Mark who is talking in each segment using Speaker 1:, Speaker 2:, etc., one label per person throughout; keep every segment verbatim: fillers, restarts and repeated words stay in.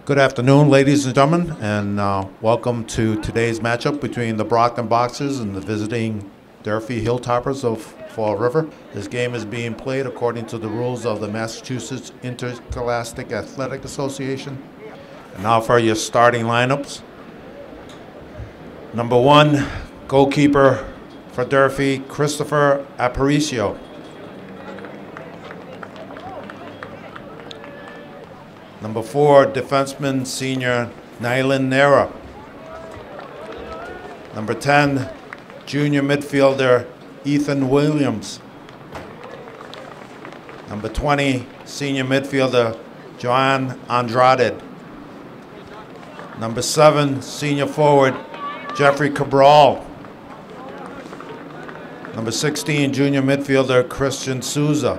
Speaker 1: Good afternoon, ladies and gentlemen, and uh, welcome to today's matchup between the Brockton Boxers and the visiting Durfee Hilltoppers of Fall River. This game is being played according to the rules of the Massachusetts Interscholastic Athletic Association. And now for your starting lineups. Number one, goalkeeper for Durfee, Christopher Aparicio. Number four, defenseman senior Nylan Nera. Number ten, junior midfielder Ethan Williams. Number twenty, senior midfielder Joan Andrade. Number seven, senior forward Jeffrey Cabral. Number sixteen, junior midfielder Christian Souza.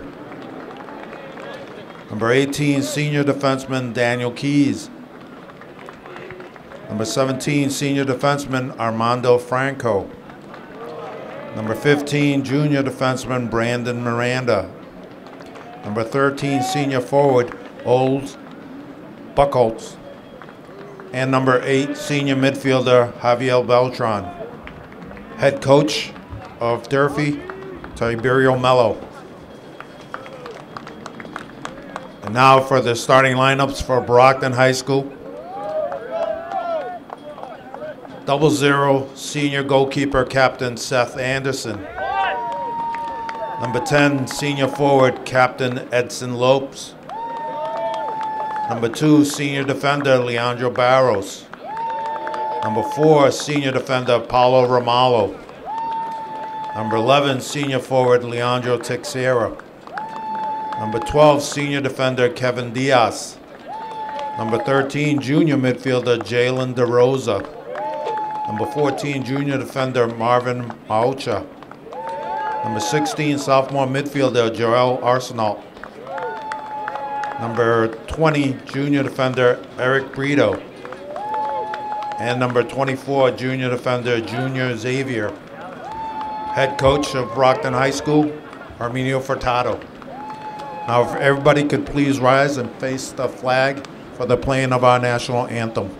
Speaker 1: Number eighteen, senior defenseman Daniel Keys. Number seventeen, senior defenseman Armando Franco. Number fifteen, junior defenseman Brandon Miranda. Number thirteen, senior forward Old Buckholz. And number eight, senior midfielder Javier Beltran. Head coach of Durfee, Tiberio Mello. And now for the starting lineups for Brockton High School. Double zero, senior goalkeeper captain Seth Anderson. Number ten, senior forward captain Edson Lopes. Number two, senior defender Leandro Barros. Number four, senior defender Paulo Romalo. Number eleven, senior forward Leandro Teixeira. Number twelve, senior defender Kevin Diaz. Number thirteen, junior midfielder Jalen DeRosa. Number fourteen, junior defender Marvin Maucha. Number sixteen, sophomore midfielder Joel Arsenal. Number twenty, junior defender Eric Brito. And number twenty-four, junior defender Junior Xavier. Head coach of Brockton High School, Arminio Furtado. Now, if everybody could please rise and face the flag for the playing of our national anthem.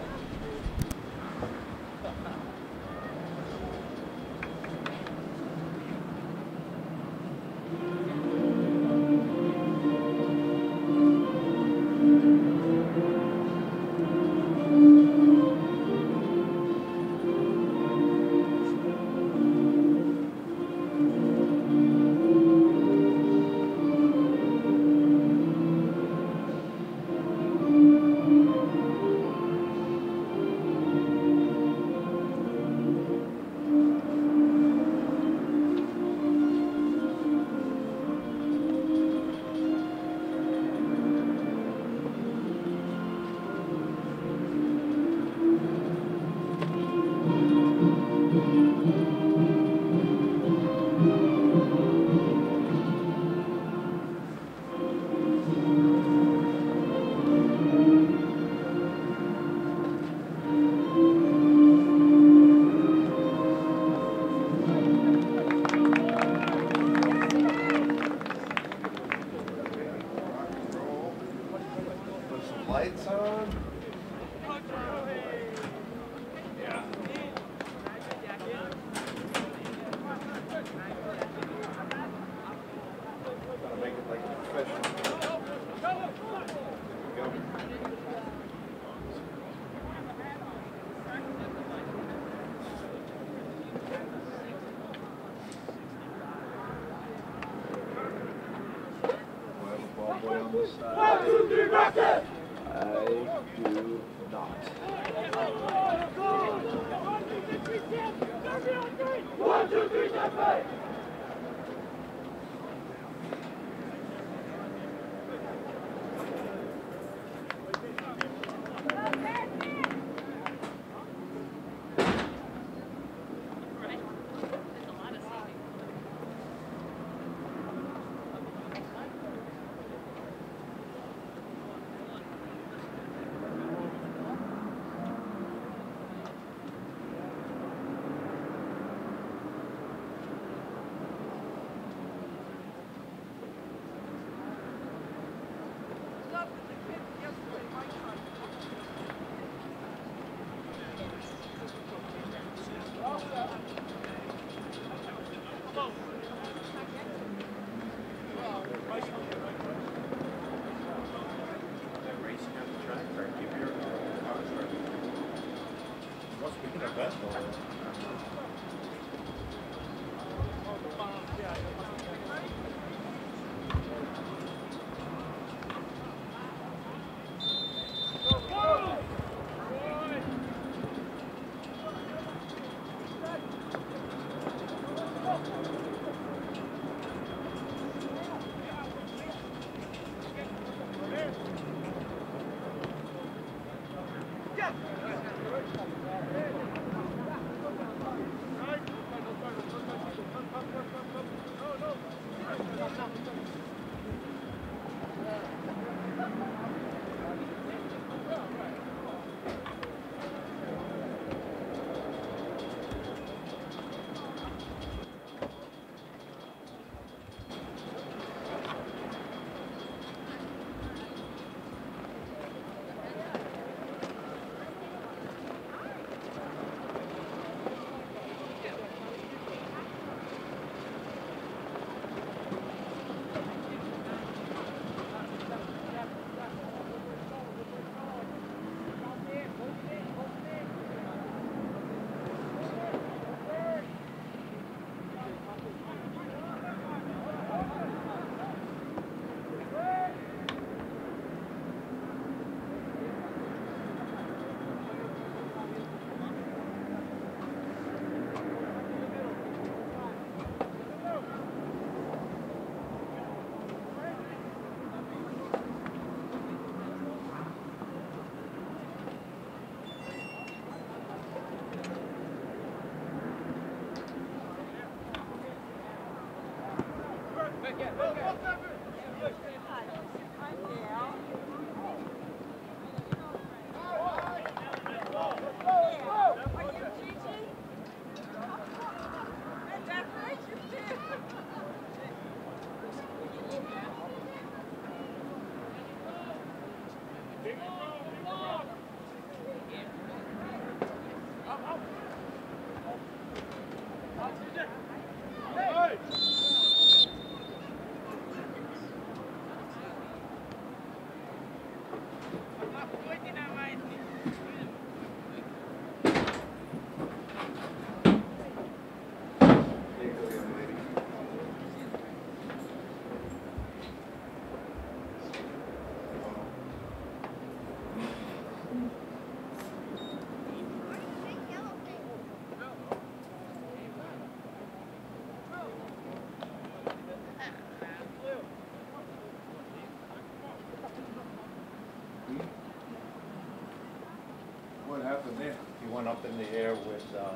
Speaker 2: What happened there?
Speaker 3: He went up in the air with uh,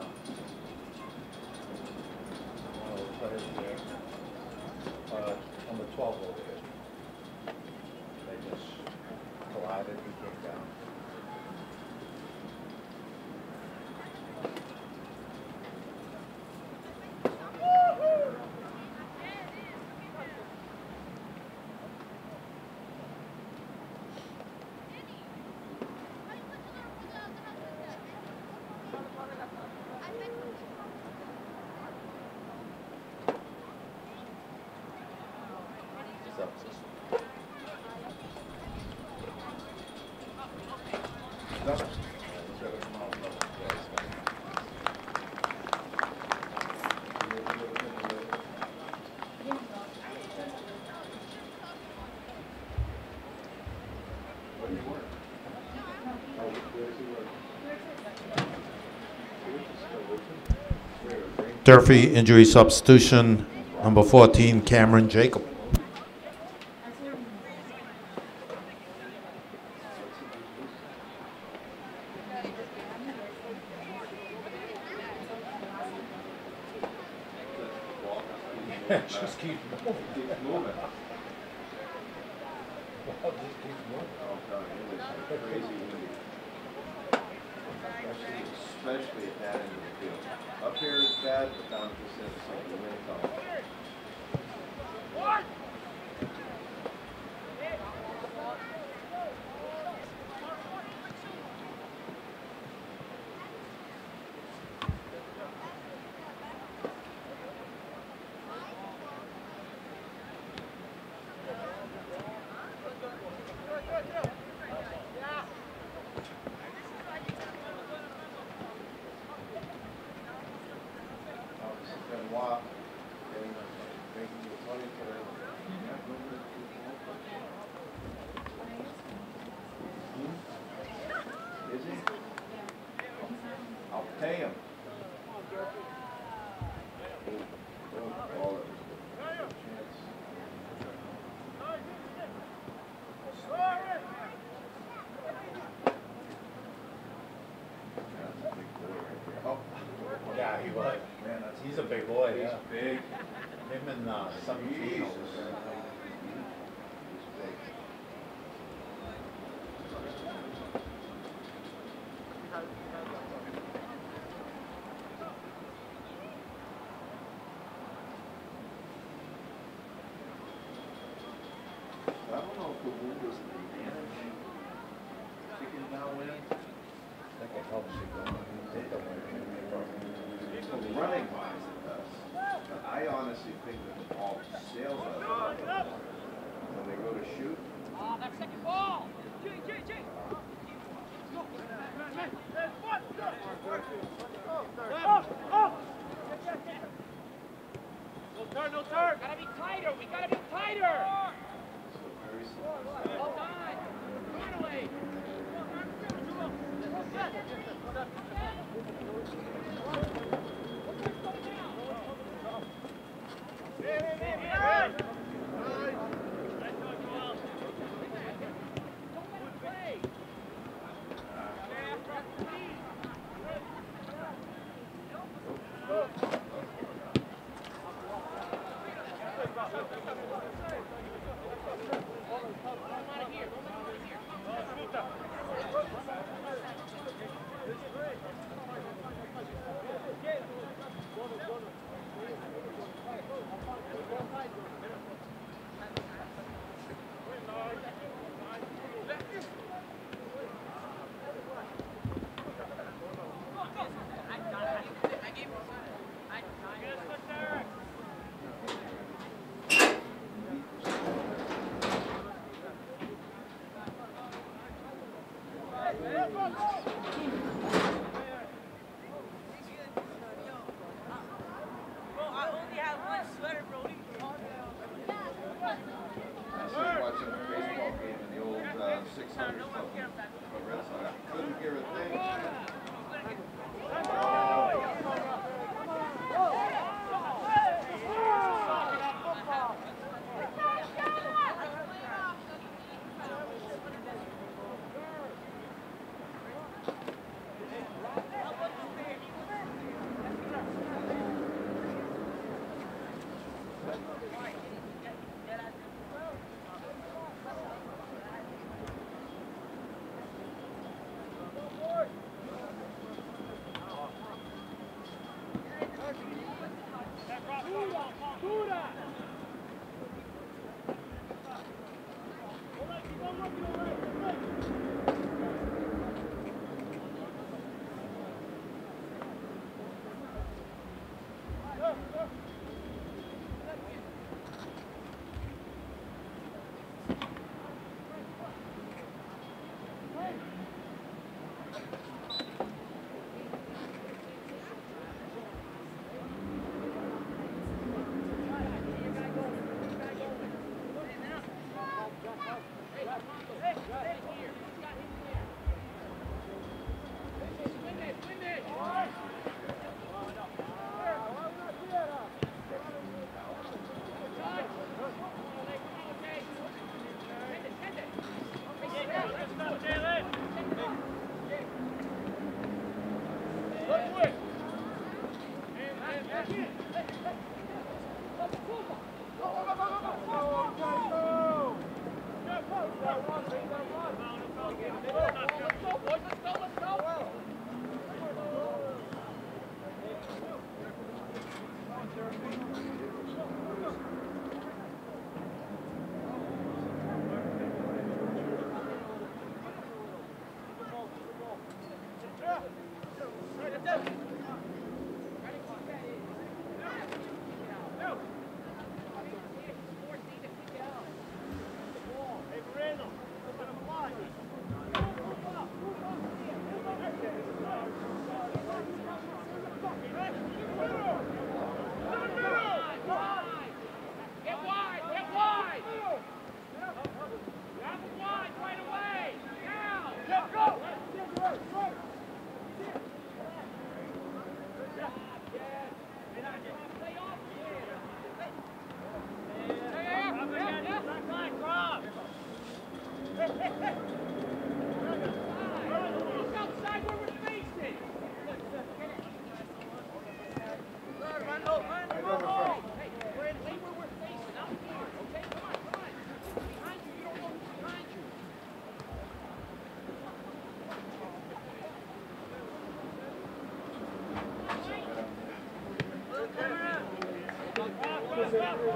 Speaker 3: one of the players there, uh, number twelve over here. They just collided, he came down.
Speaker 1: Durfee injury substitution, number fourteen, Cameron Jacob.
Speaker 3: Just keep moving.
Speaker 2: Keep moving.
Speaker 3: Well, just keep moving.
Speaker 2: Oh, God, it was crazy windy. Especially, especially at that end of the field. Up here is bad, but down at this end, it's like the wind coming. Pay him.
Speaker 3: Yeah, he was. Man, that's, he's a big boy,
Speaker 2: He's
Speaker 3: yeah.
Speaker 2: big.
Speaker 3: Him and uh, seventeen
Speaker 2: Jesus.
Speaker 3: over there.
Speaker 2: He's big. I don't know if the wound was the advantage. Kicking downwind.
Speaker 3: I think it helps you go. Take the win.
Speaker 2: Well, running wise it does. But I honestly think that the ball sails out when they go to shoot.
Speaker 4: Ah, that second ball! G, G, G! No turn, no turn! Gotta be tighter, we gotta be tighter!
Speaker 2: So very slow.
Speaker 4: Well done! Run away!
Speaker 2: I was watching a baseball game in the old uh, six hundred club. The Red Sox couldn't hear a thing.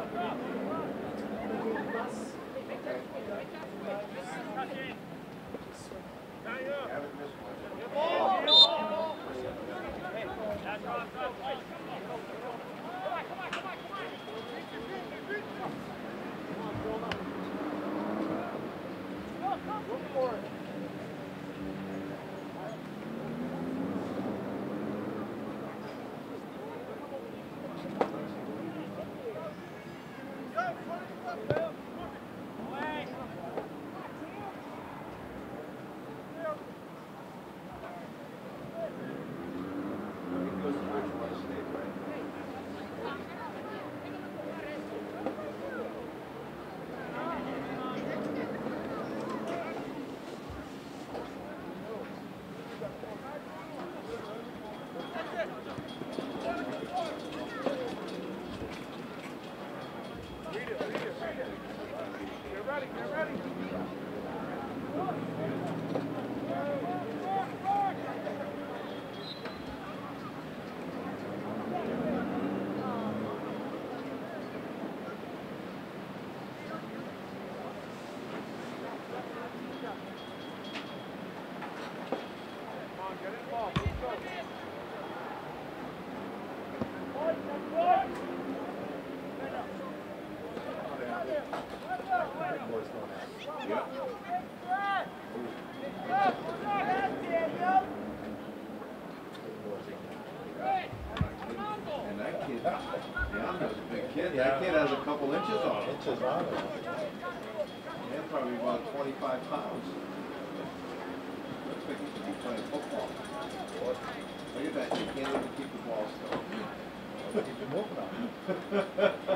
Speaker 2: Haven't missed one. He goes to Richmond State, right? And that kid, Leandro's a big kid. That kid has a couple inches on him.
Speaker 3: Inches on it.
Speaker 2: Yeah, probably about twenty-five pounds. Looks like he should be playing football. Look at that, he can't even keep the ball still.
Speaker 3: Keep it moving on.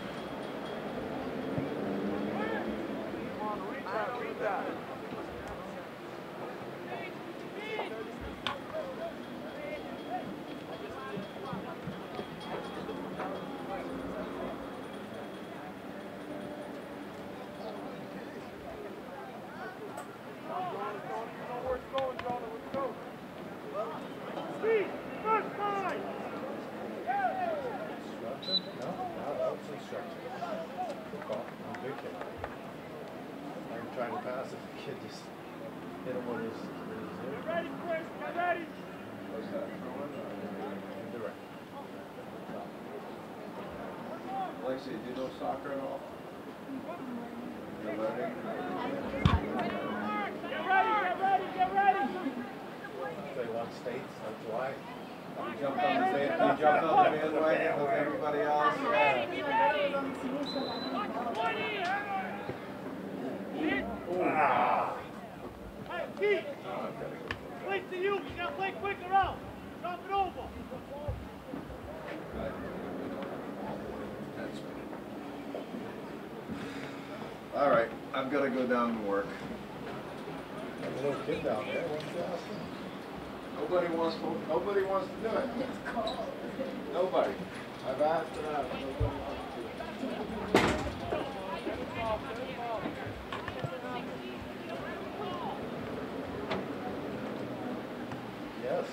Speaker 3: Instruction? No, no, that was instruction. Good call. I'm big kid. I'm trying to pass it. The kid just hit him with his, with his knee.
Speaker 4: Ready, Chris, get ready.
Speaker 2: What's that, throwing?
Speaker 3: Indirect.
Speaker 2: Alexia, do you know soccer at all? You're learning?
Speaker 4: Get ready, get ready, get ready.
Speaker 3: They won states, that's why.
Speaker 2: You jumped on the band, you jumped on the bandwagon with everybody else?
Speaker 4: Ready, get ready. twenty, hit.
Speaker 3: Ah!
Speaker 4: Hey, Pete. Play to you. You gotta play quicker out. Drop it over.
Speaker 2: That's all right, I've got to go down and work.
Speaker 3: There's a little kid down there, what's the Austin?
Speaker 2: Nobody wants to, nobody wants to do it. Nobody. I've asked it out, nobody wants to do it.
Speaker 3: Yes.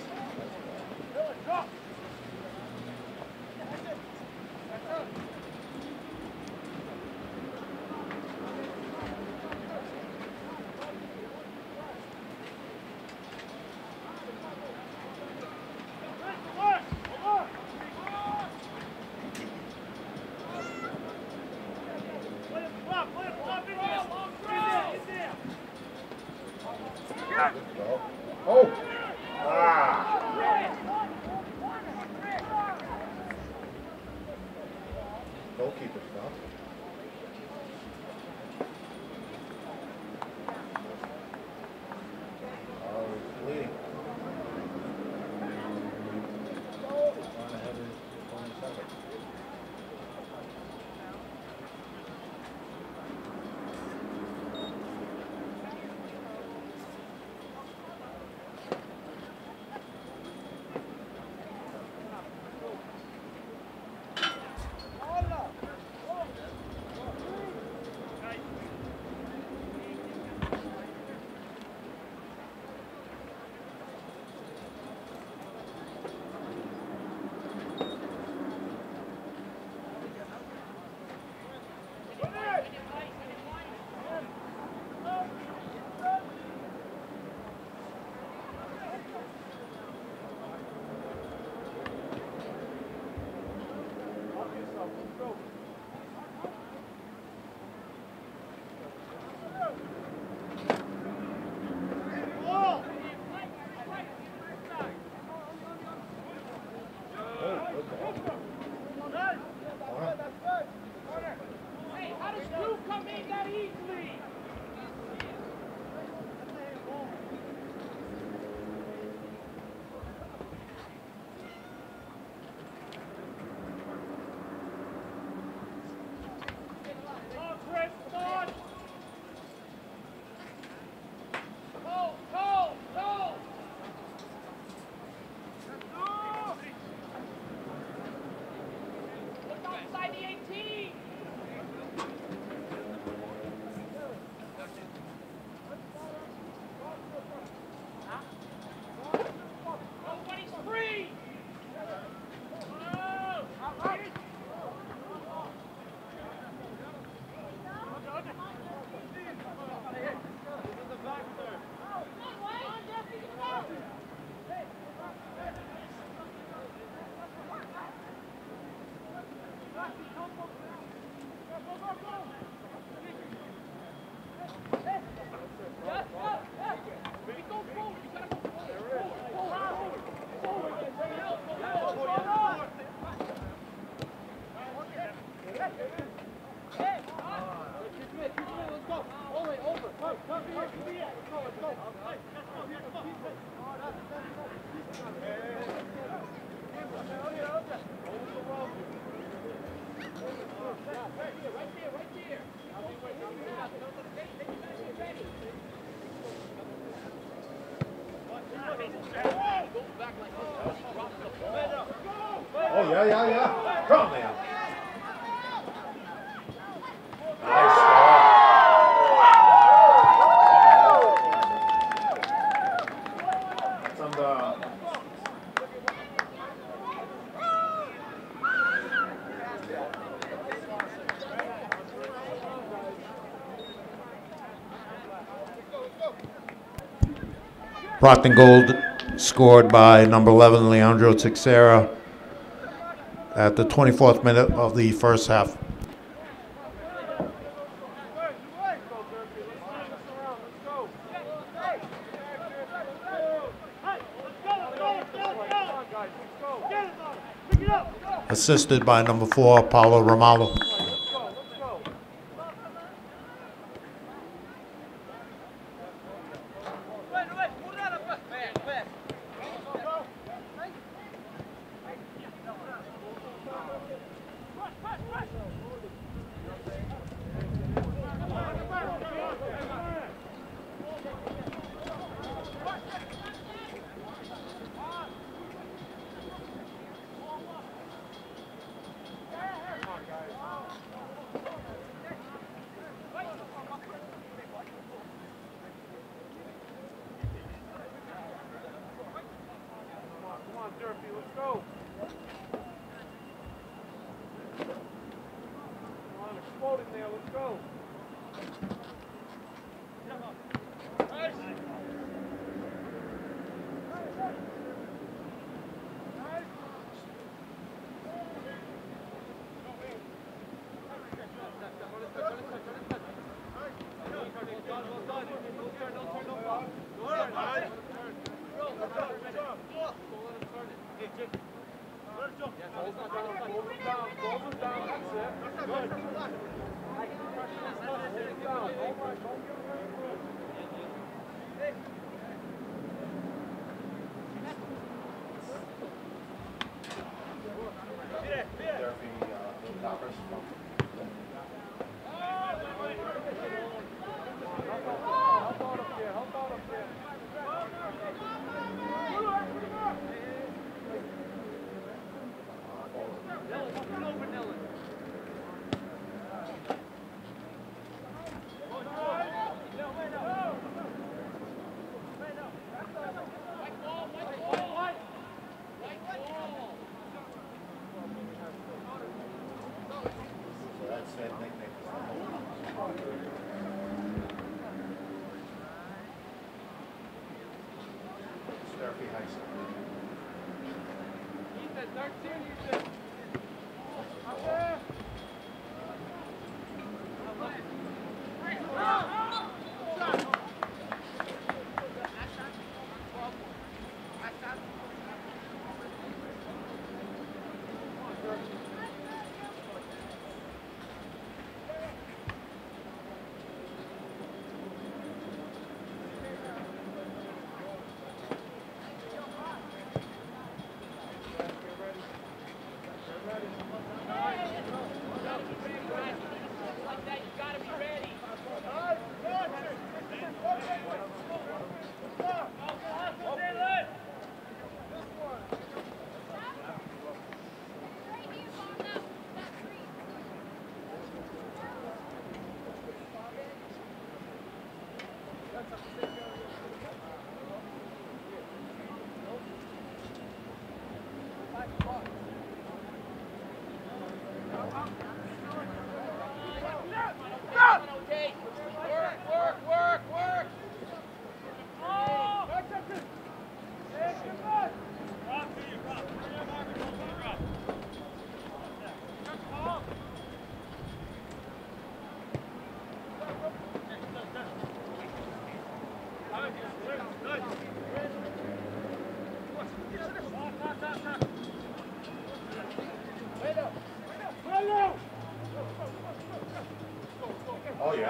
Speaker 3: Oh! Ah! Goalkeeper stuff. Oh, he's bleeding. Trying to have his twenty-seven. Oh, yeah, yeah, yeah. Come, man. Nice ball. It's on the...
Speaker 1: Brockton Gold scored by number eleven, Leandro Teixeira, at the twenty-fourth minute of the first half. Assisted by number four, Paulo Romalo.
Speaker 4: Ready.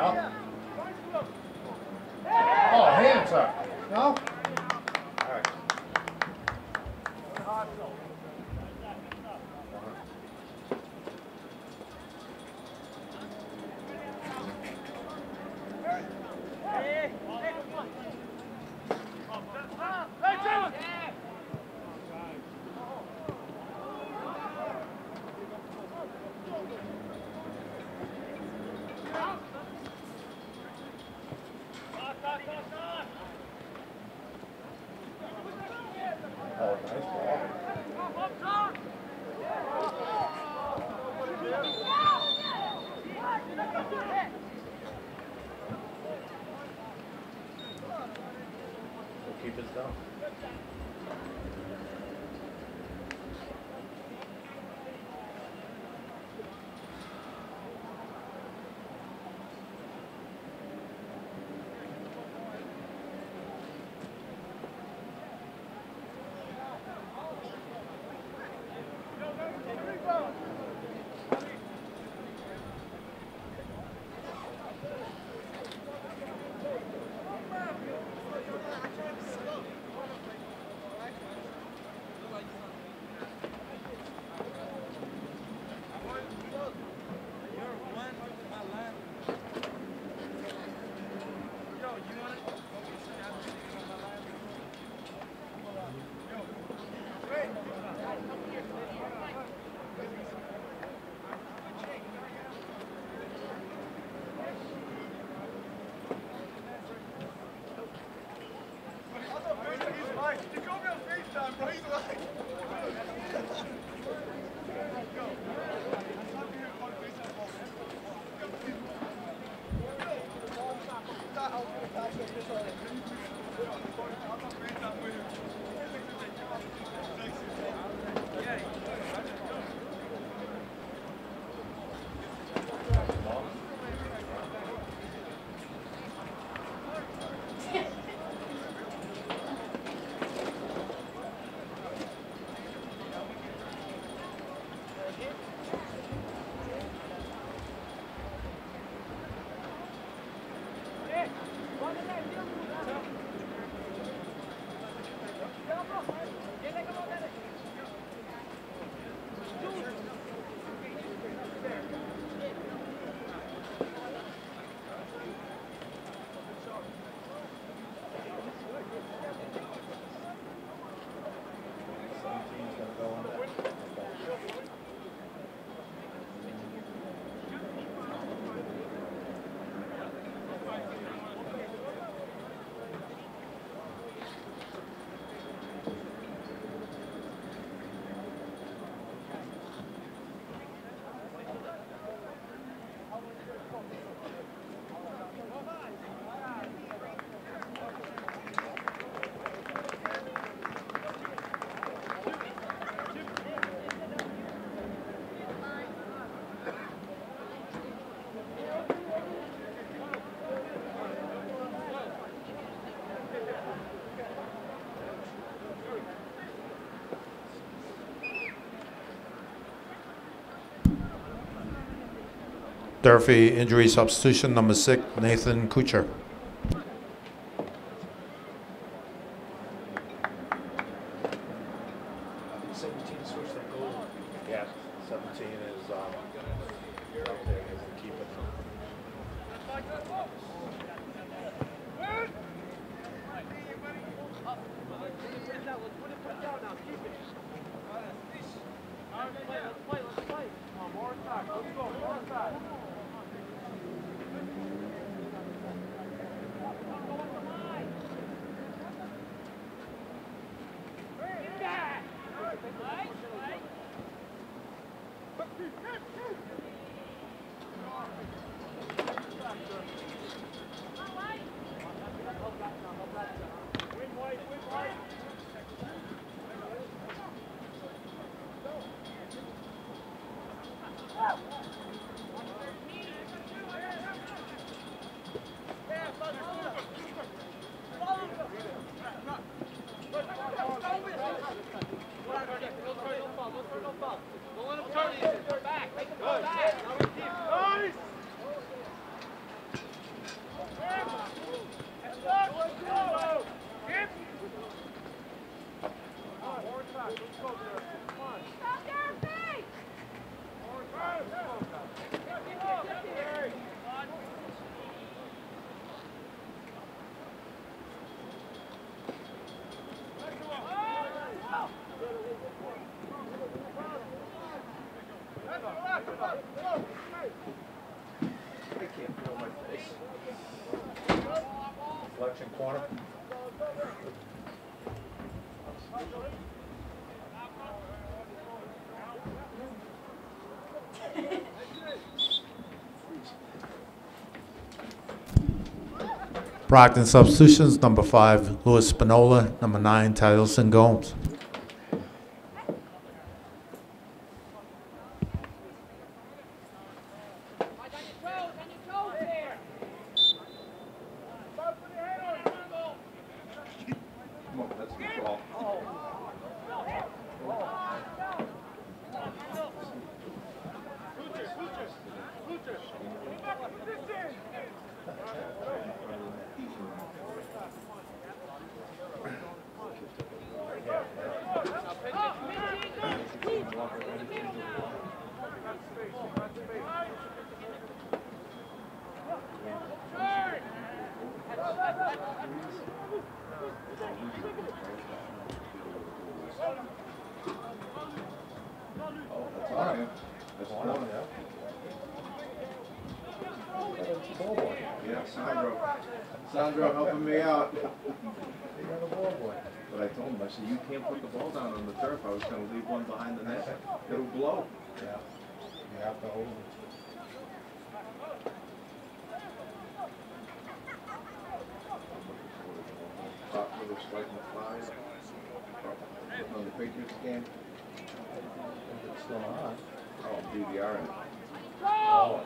Speaker 3: Yeah. Oh, hands up. No? All right. Oh, nice ball. We'll keep it down. seventeen's gonna go on that.
Speaker 1: Durfee injury substitution number six, Nathan Kuchar.
Speaker 3: seventeen switched that goal. Yeah, seventeen is, um, out there as the keeper.
Speaker 2: I can't feel my face.
Speaker 3: Flexion corner.
Speaker 1: Brockton substitutions, number five, Louis Spinola, number nine, Tylerson Gomes.
Speaker 2: Come on, that's a good ball. That's all right. That's
Speaker 3: Corner,
Speaker 2: one.
Speaker 3: yeah. Ball boy.
Speaker 2: Yeah, Sandro. Sandro helping me out.
Speaker 3: You got a ball boy.
Speaker 2: But I told him, I said, you can't put the ball down on the turf. I was gonna leave one behind the net. It'll blow.
Speaker 3: Yeah. You have to hold it.
Speaker 2: Top for the strike and the five. On the Patriots game.
Speaker 3: It's still on.
Speaker 2: Oh, D V R in it.
Speaker 3: Oh.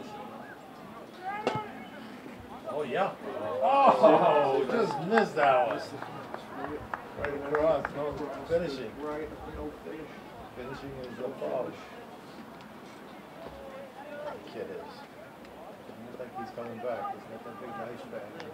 Speaker 3: Oh, yeah. Oh, just missed that one. Right across, no finishing.
Speaker 2: Right, no finish.
Speaker 3: Finishing is the foul. Kid is. Looks like he's coming back. He's got that big nice back.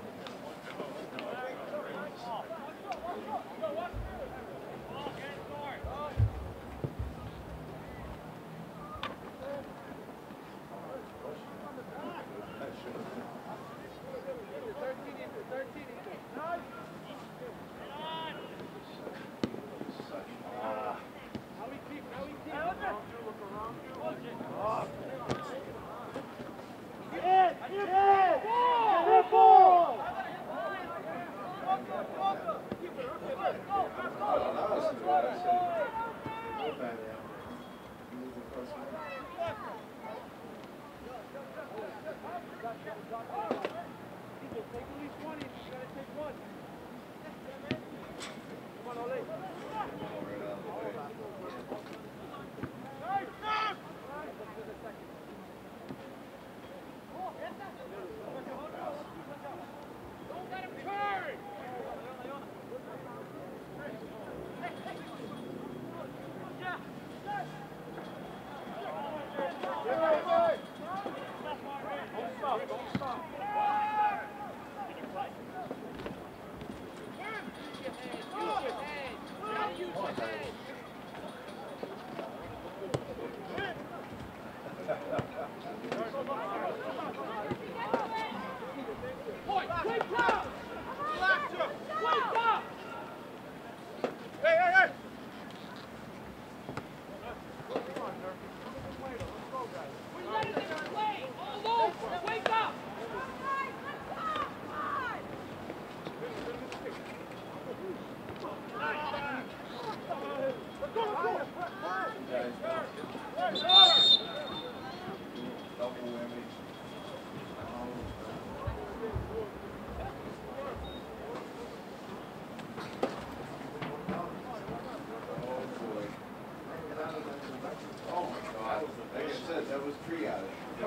Speaker 2: That was triage.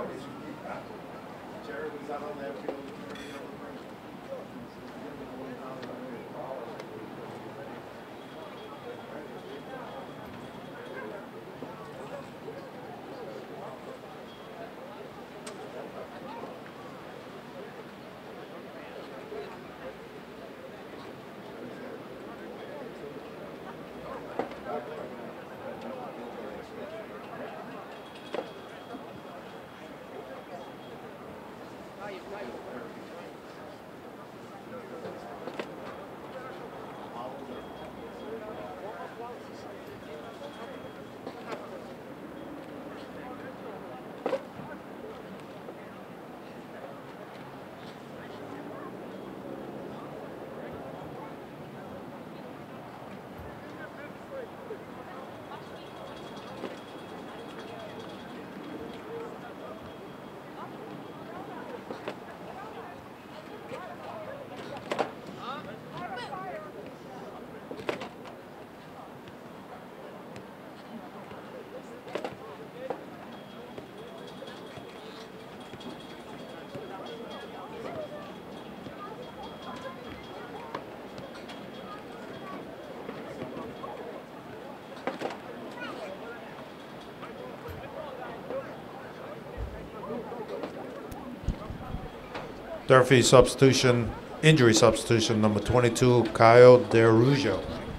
Speaker 3: Jared was out on that field.
Speaker 2: Back.
Speaker 1: Durfee substitution, injury substitution, number twenty-two, Kyle DeRuggio.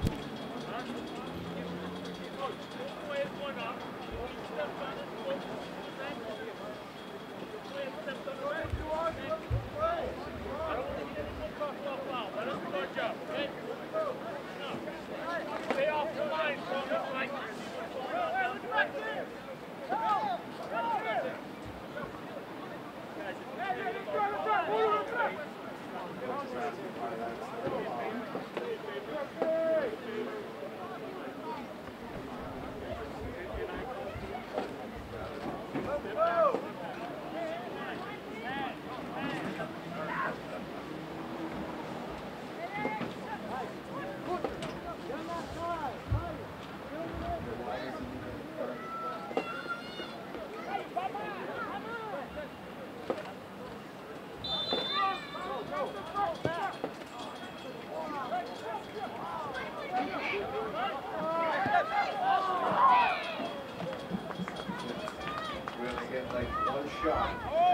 Speaker 2: We're gonna get like one shot.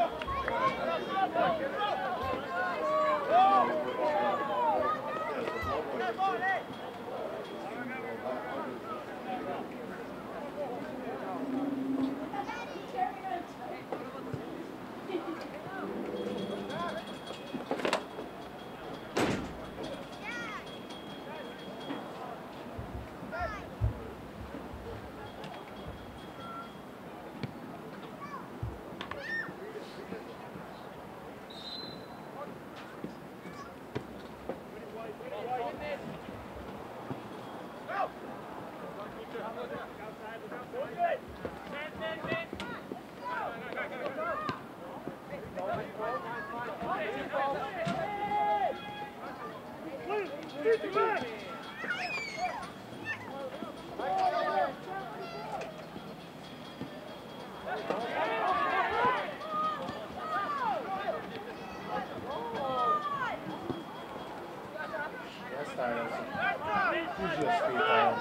Speaker 3: Yes, Tyler. Who's your speed, Tyler?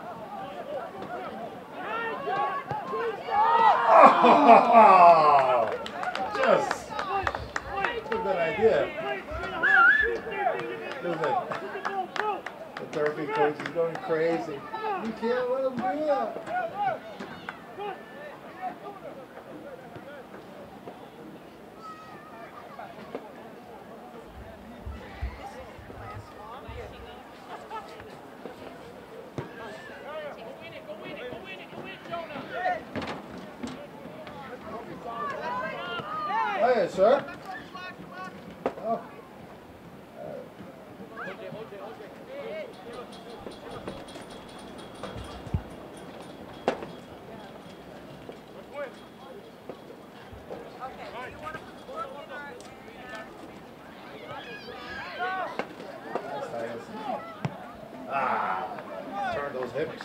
Speaker 3: Oh! Just. That's a good idea. Listen, the Durfee coach is going crazy. You can't let him do that. Hey, sir. Oh. Ah, turn those hips.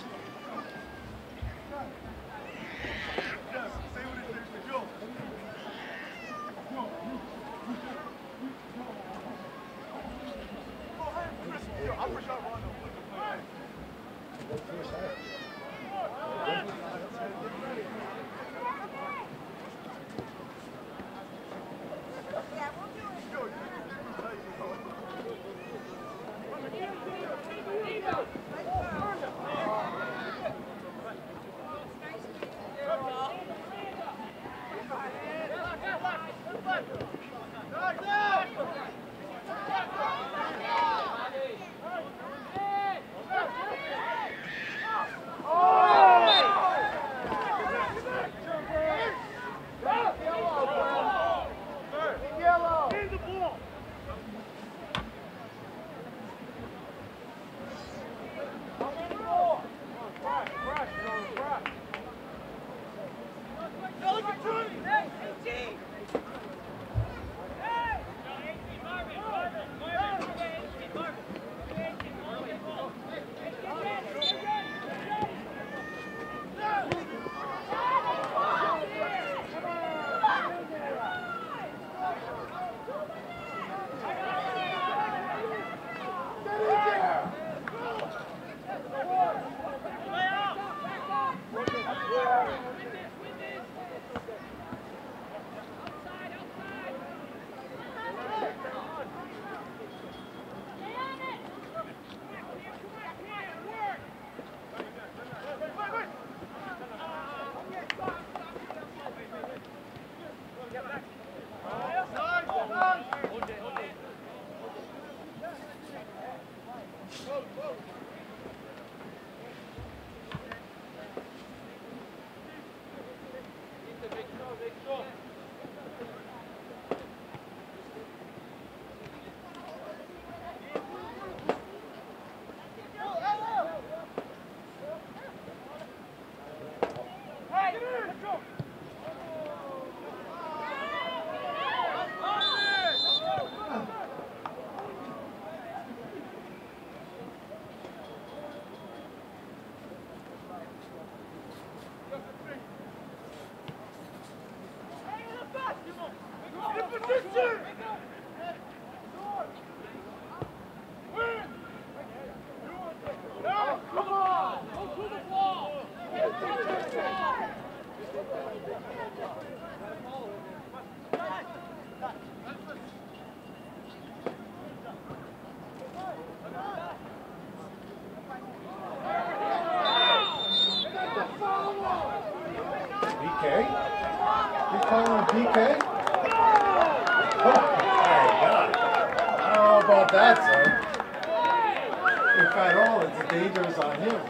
Speaker 3: B K? You calling him B K? Oh, my God. I don't know about that, son. If at all, it's dangerous on him.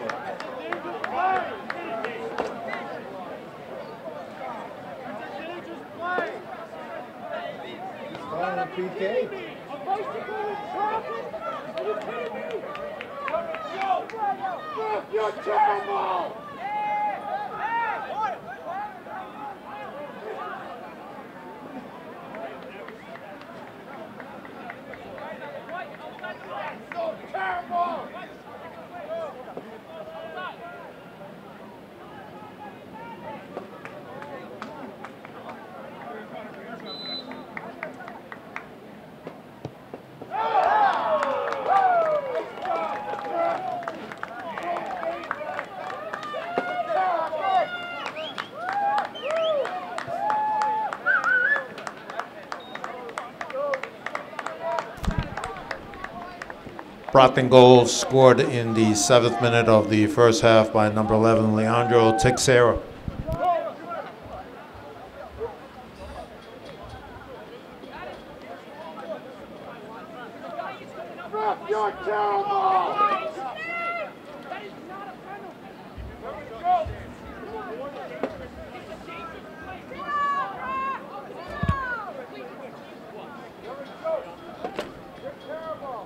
Speaker 3: He's calling him B K.
Speaker 4: A bicycle in traffic? Are you kidding me? Yo! You're terrible! So terrible!
Speaker 1: Brockton goals scored in the seventh minute of the first half by number eleven, Leandro Teixeira.
Speaker 4: You're terrible! That is not a penalty. There we go. You're terrible.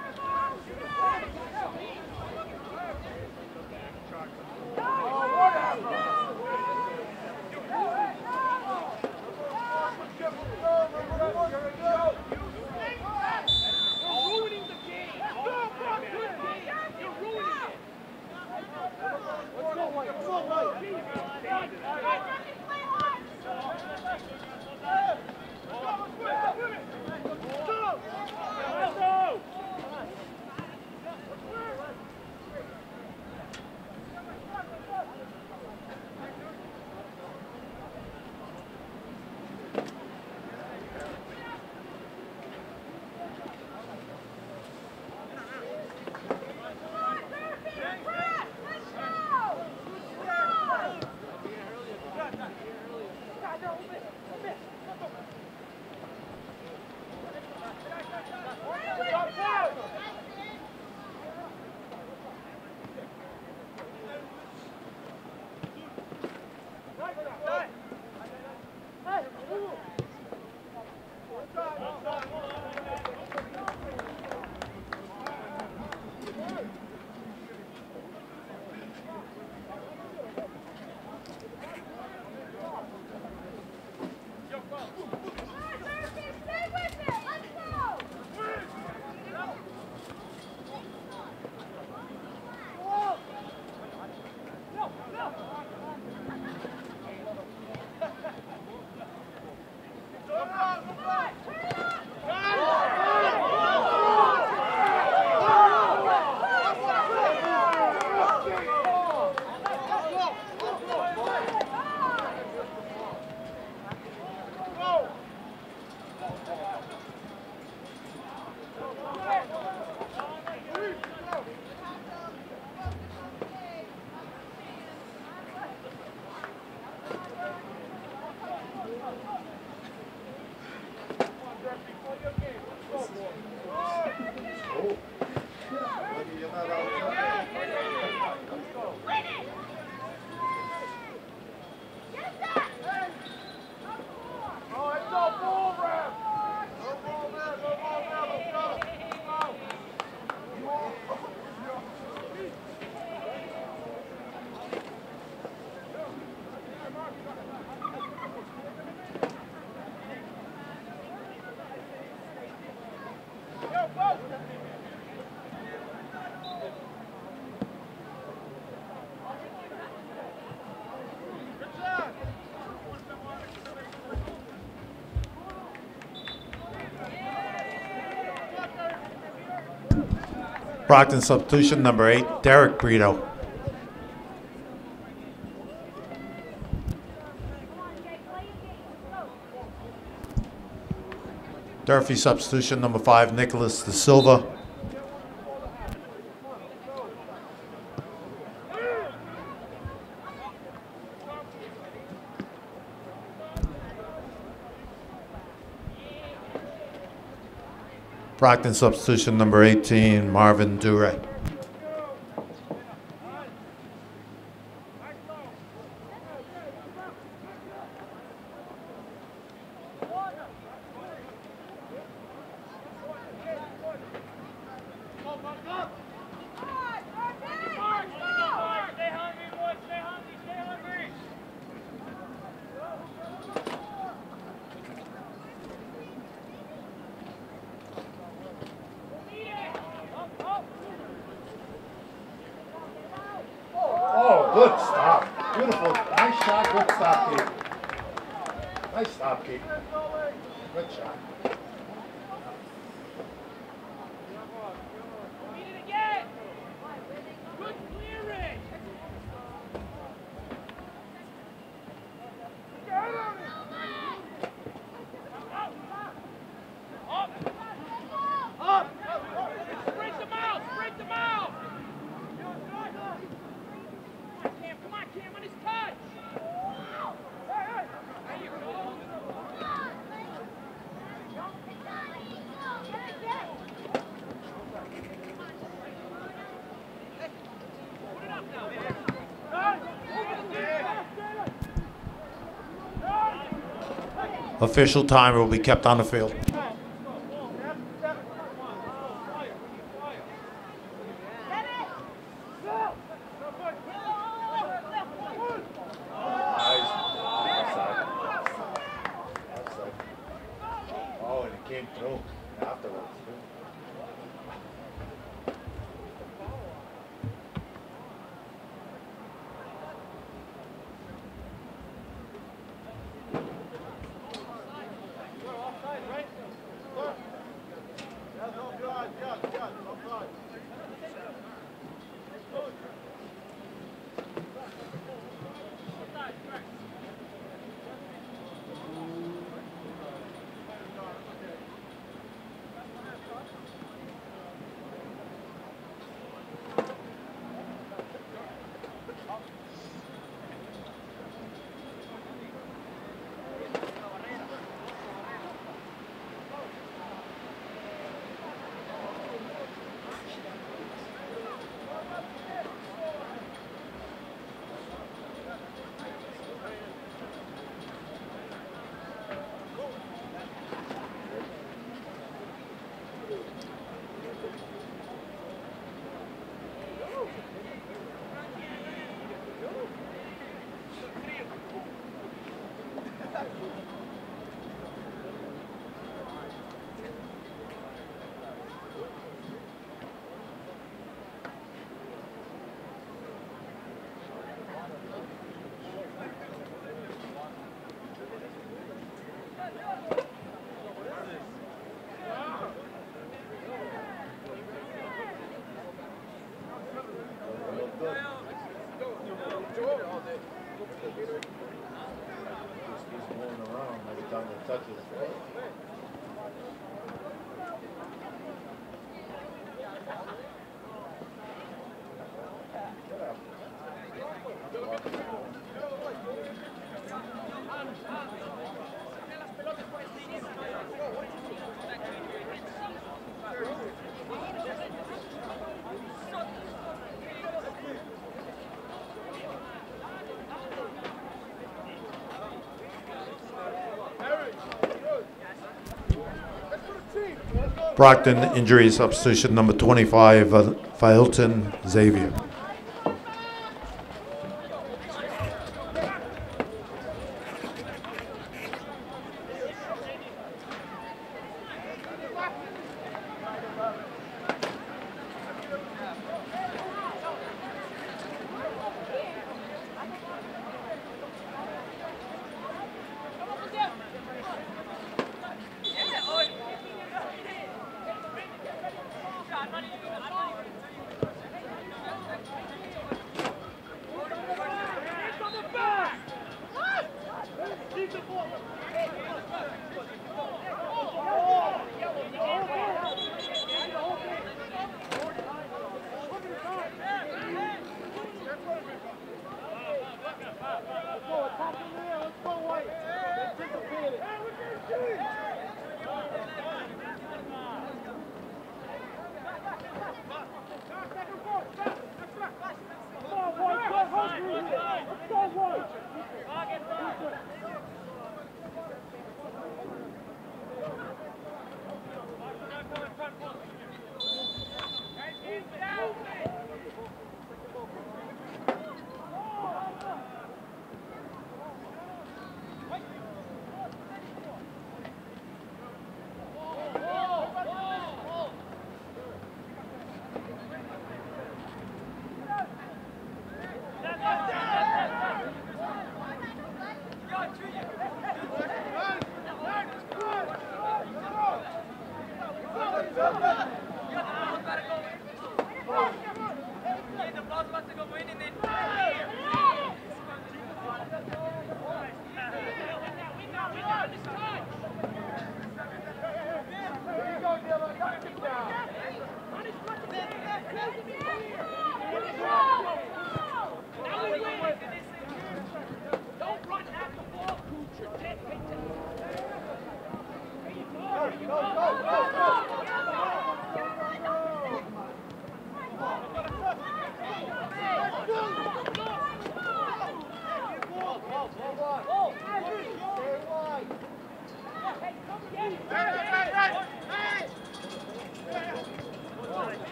Speaker 1: Brockton substitution number eight, Derek Brito. Durfee substitution number five, Nicholas De Silva. Brockton substitution number eighteen, Marvin Duret.
Speaker 3: Oh, good stop. Beautiful. Nice shot. Good stop, Keith. Nice stop, Keith. Good shot.
Speaker 1: Official timer will be kept on the field.
Speaker 3: Oh, and it came through afterwards, too. He's moving around every time he touches.
Speaker 1: Brockton injury substitution number twenty-five, uh, Filton Xavier.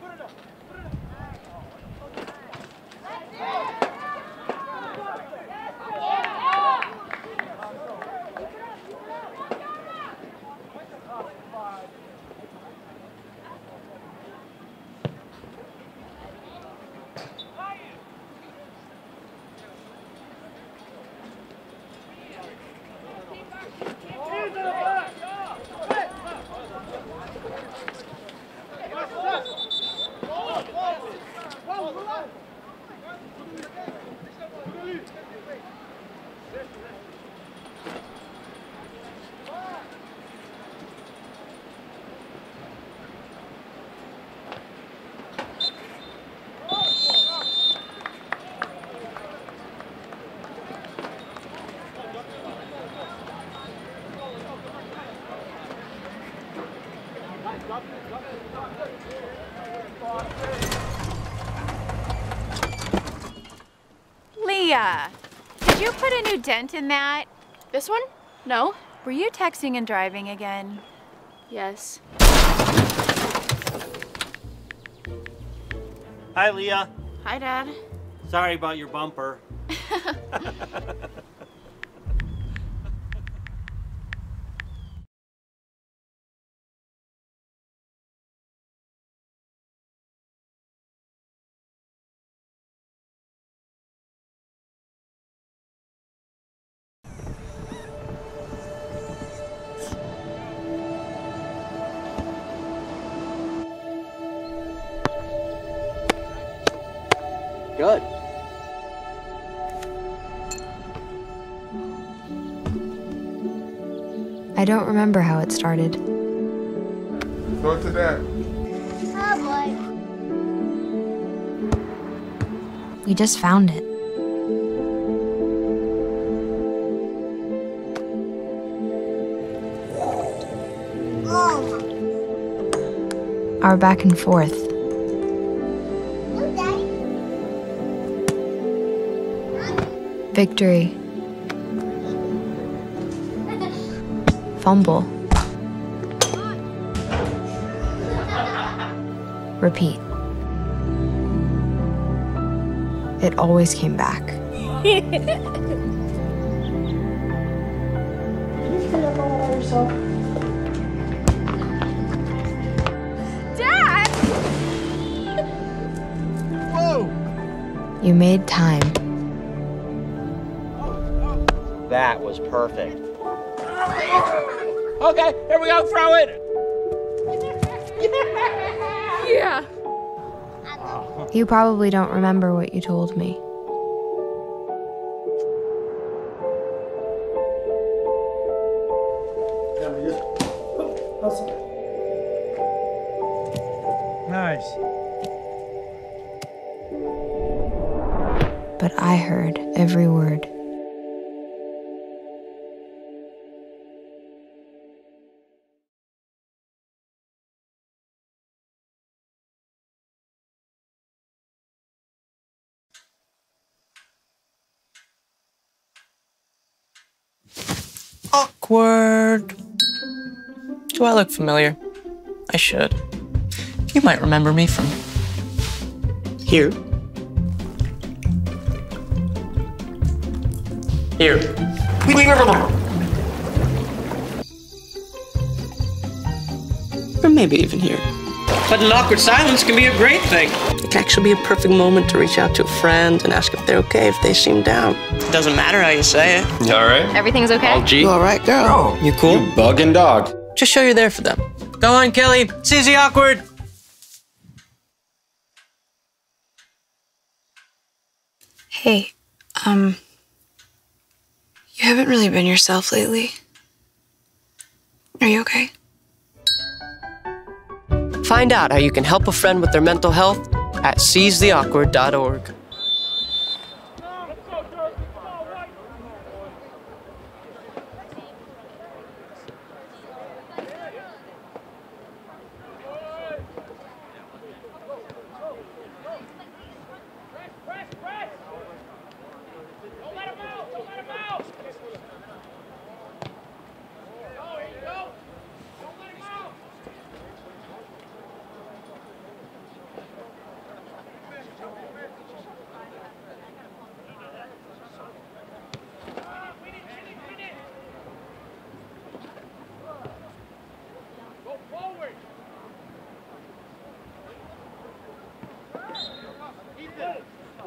Speaker 5: Leah, did you put a new dent in that?
Speaker 6: This one? No.
Speaker 5: Were you texting and driving again?
Speaker 6: Yes.
Speaker 7: Hi, Leah.
Speaker 6: Hi, Dad.
Speaker 7: Sorry about your bumper.
Speaker 8: Good.
Speaker 9: I don't remember how it started.
Speaker 4: Go to that.
Speaker 10: Oh boy.
Speaker 9: We just found it.
Speaker 10: Oh.
Speaker 9: Our back and forth.
Speaker 10: Look, Daddy.
Speaker 9: Victory. Fumble. Repeat. It always came back.
Speaker 6: Dad!
Speaker 3: Whoa!
Speaker 9: You made time.
Speaker 8: That was perfect.
Speaker 7: Okay, here we go, throw it!
Speaker 6: Yeah.
Speaker 9: You probably don't remember what you told me.
Speaker 3: Nice.
Speaker 9: But I heard every word.
Speaker 11: Awkward. Do I look familiar? I should. You might remember me from here. Here. Or maybe even here.
Speaker 12: But an awkward silence can be a great thing.
Speaker 11: It can actually be a perfect moment to reach out to a friend and ask if they're okay if they seem down.
Speaker 12: It doesn't matter how you say it.
Speaker 13: You all right?
Speaker 6: Everything's okay?
Speaker 13: All G?
Speaker 11: You all right, girl? You cool?
Speaker 13: You bugging dog.
Speaker 11: Just show you're there for them.
Speaker 12: Go on, Kelly. Seize the awkward.
Speaker 14: Hey, um, you haven't really been yourself lately. Are you okay?
Speaker 11: Find out how you can help a friend with their mental health at seize the awkward dot org.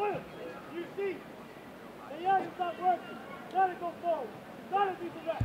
Speaker 4: You see, the young is not working. Gotta go forward. Gotta be direct.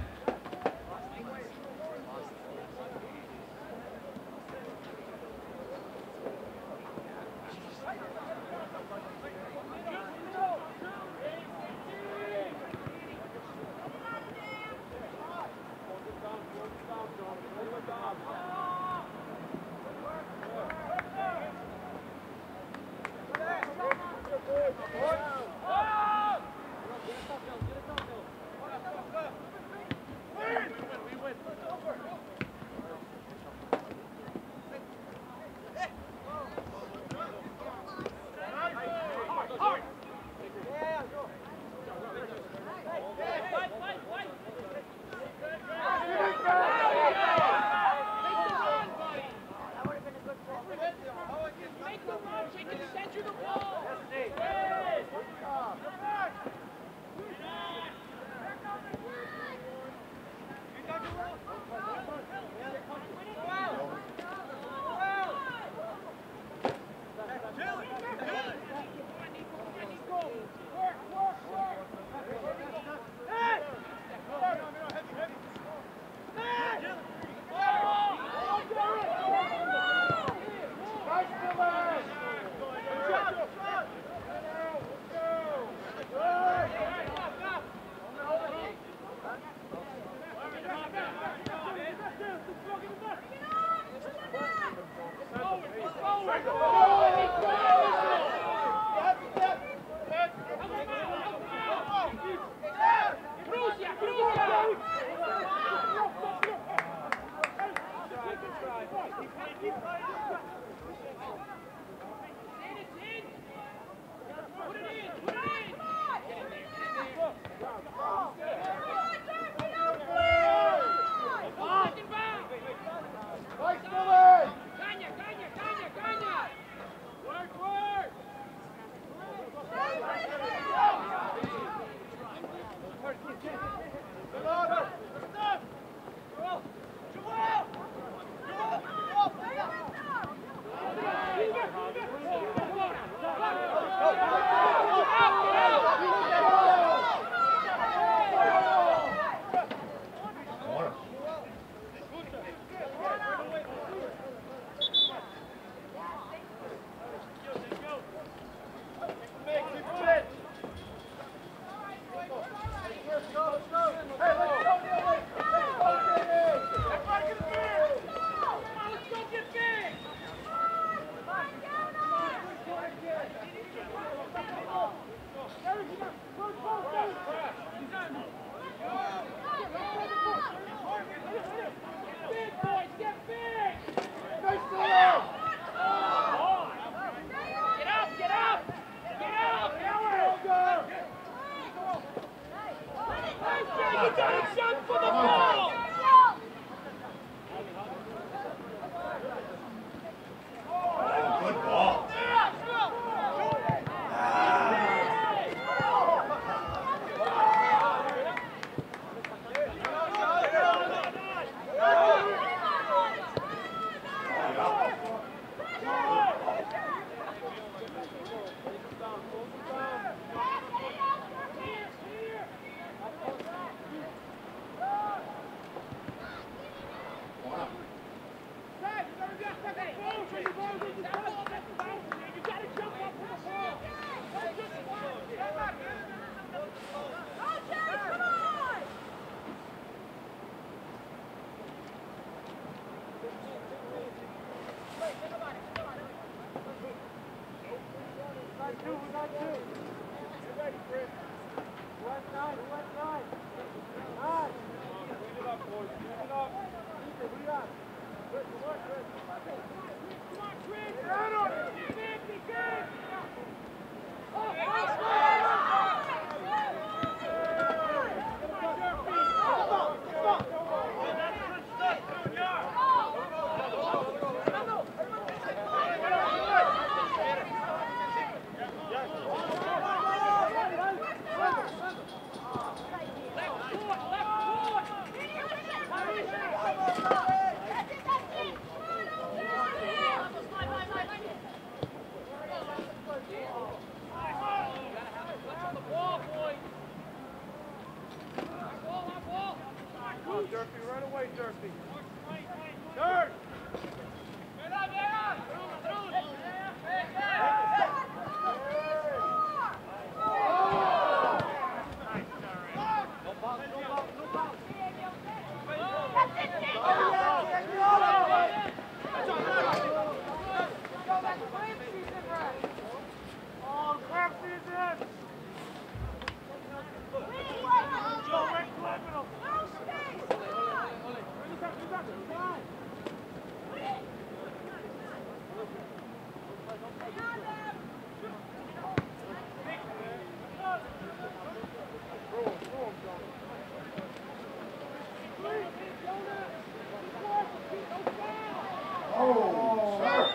Speaker 3: Oh, sir.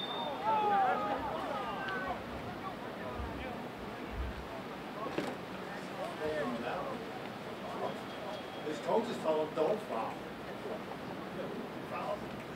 Speaker 3: His coaches tell him don't foul. Foul.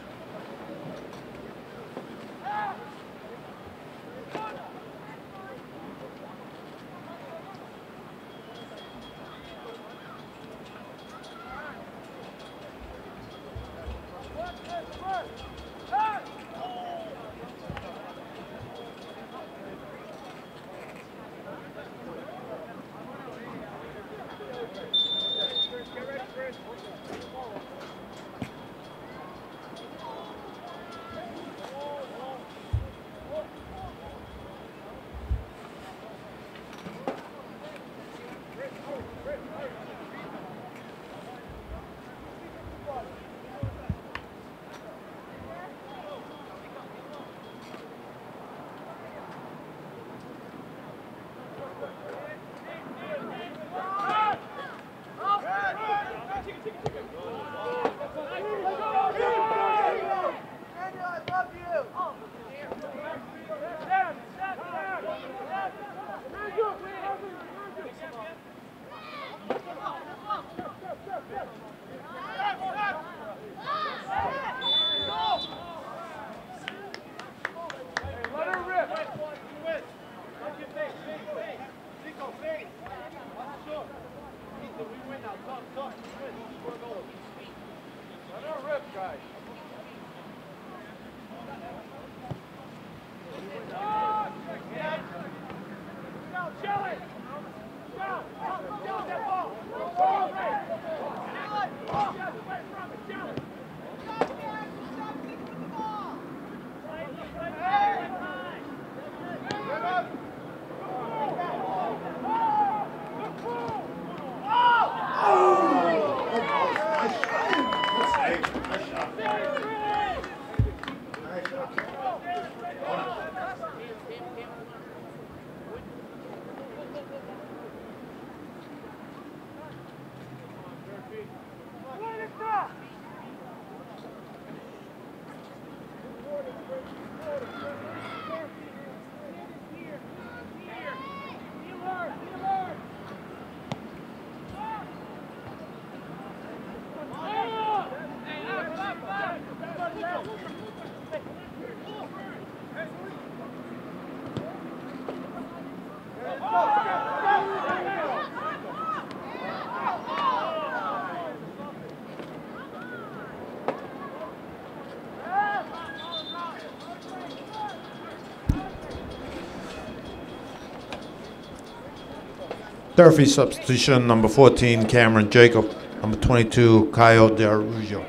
Speaker 1: Durfee substitution, number fourteen, Cameron Jacob. Number twenty-two, Caio Del Ruggio.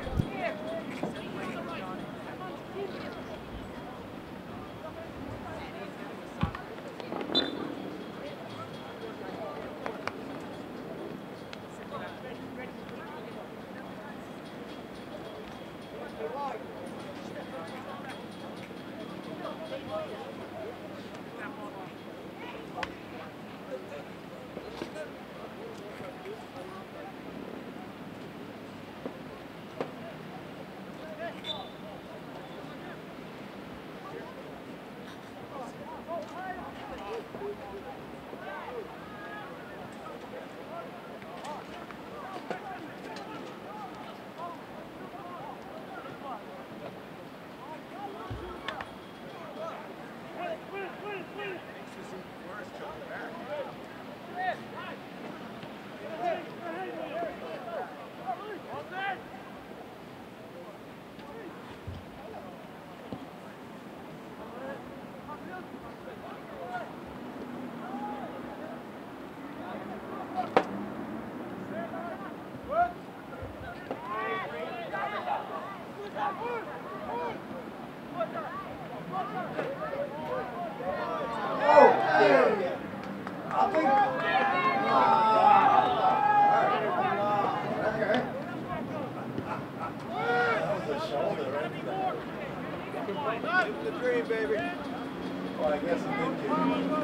Speaker 3: Well, I guess it did give you.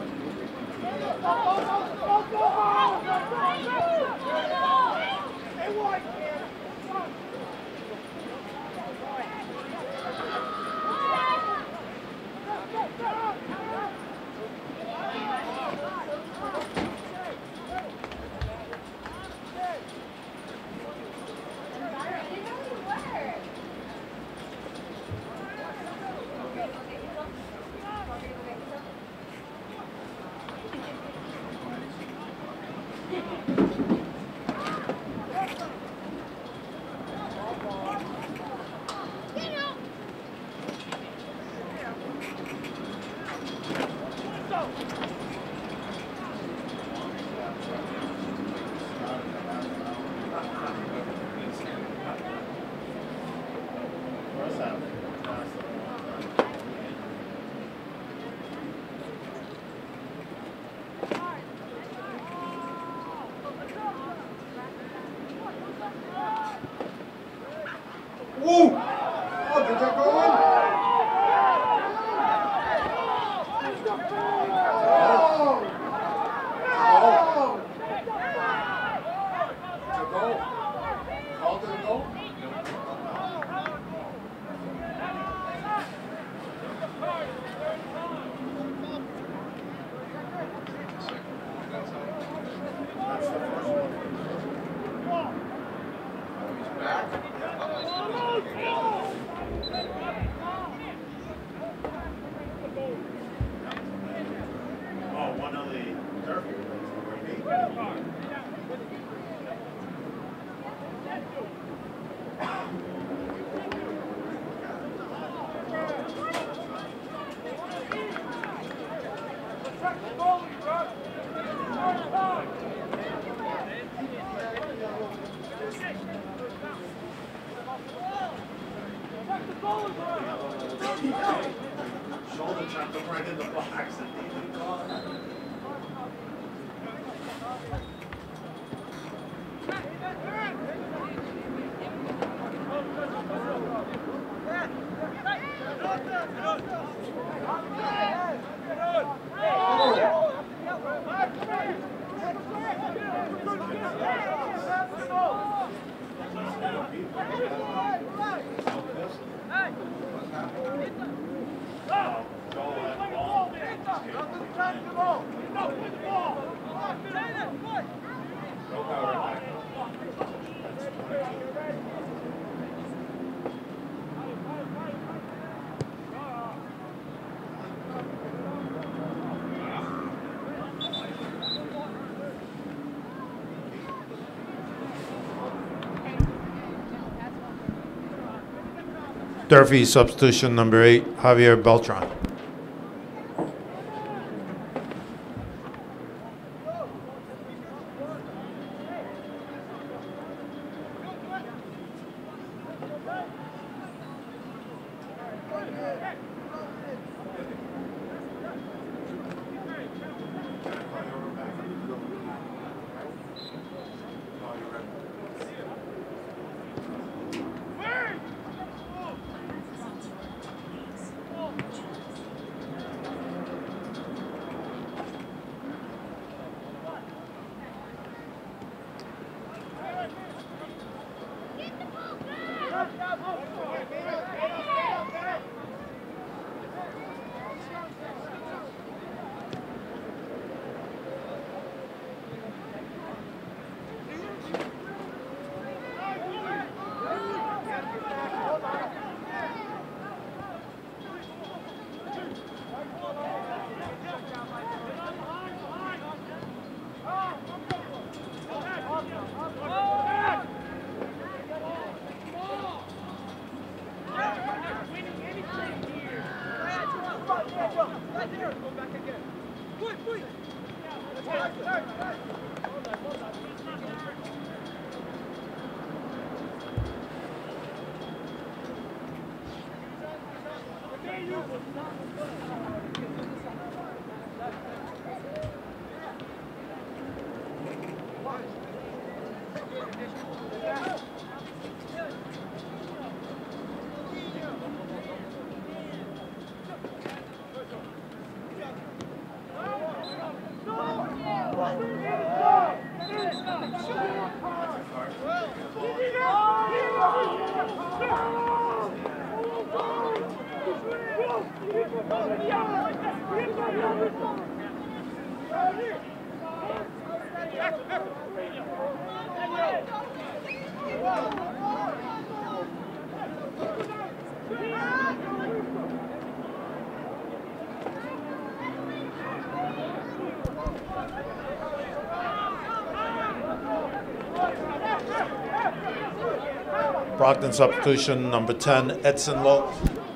Speaker 3: Woo! Oh, did that go in? Oh! Oh! It's a goal. Called it a goal? That's the first one. He's back. Oh, one of the turkey shoulder chopped him right in the box and he didn't call it.
Speaker 1: Durfee, substitution number eight, Javier Beltran. Brockton substitution number ten, Edson Lowe.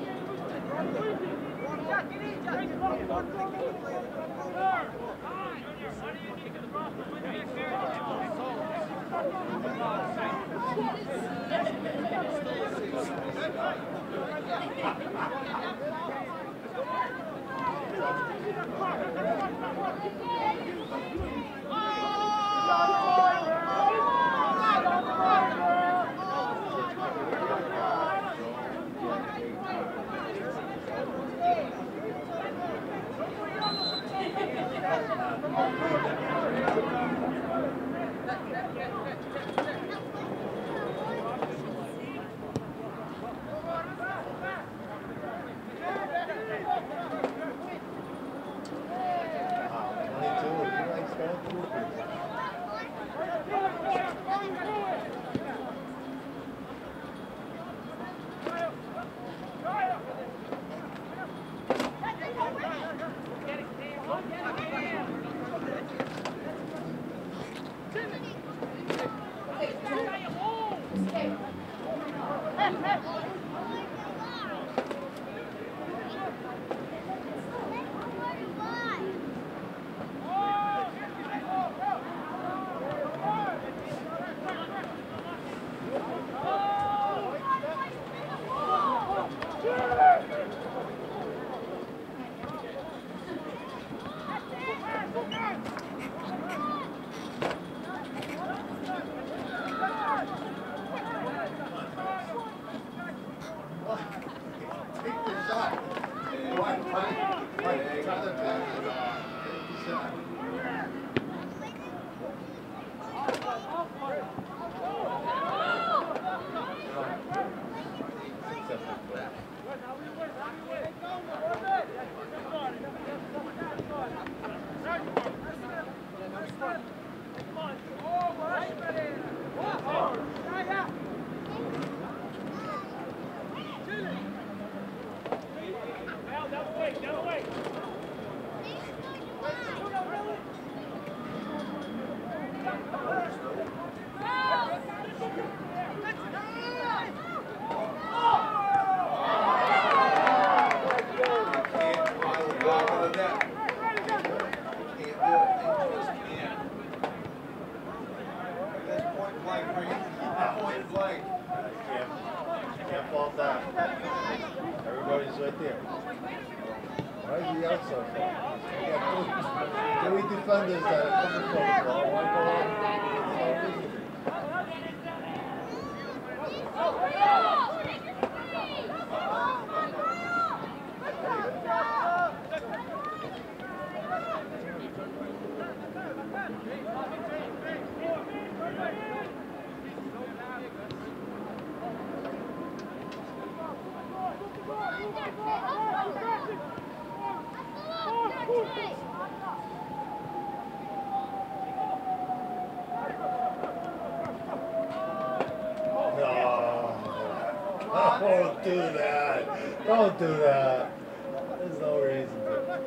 Speaker 3: Don't do that. Don't do that. There's no reason to.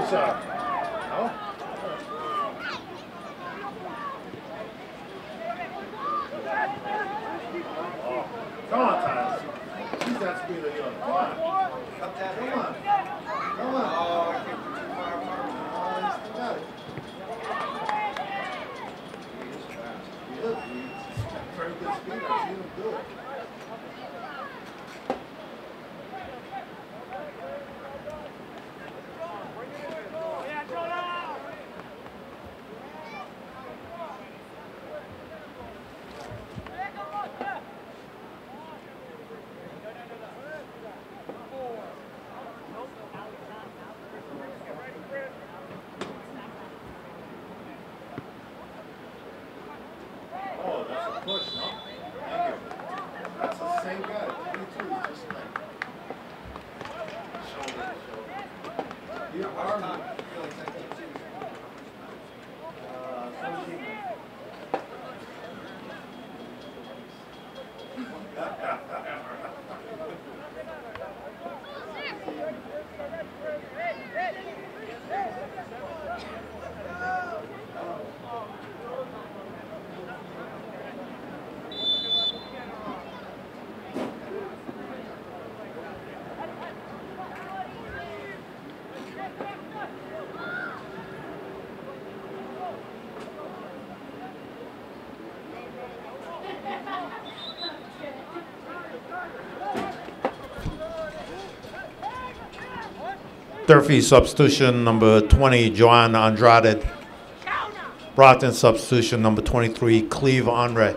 Speaker 3: sir. No? Oh, come on, Tyler. She's that speed of yours. Come on. Come on. Come on. Oh, I can't too far apart. Oh, you still got it. He is fast. He is. He's very good speed. I've seen him do it. Oh, that's a push, no? Thank you. That's the same guy. twenty-two, just like. Shoulder to shoulder. You are not. Uh, seventeen.
Speaker 1: Durfee substitution number twenty, Joanne Andrade. Brockton substitution number twenty-three, Cleve Andre.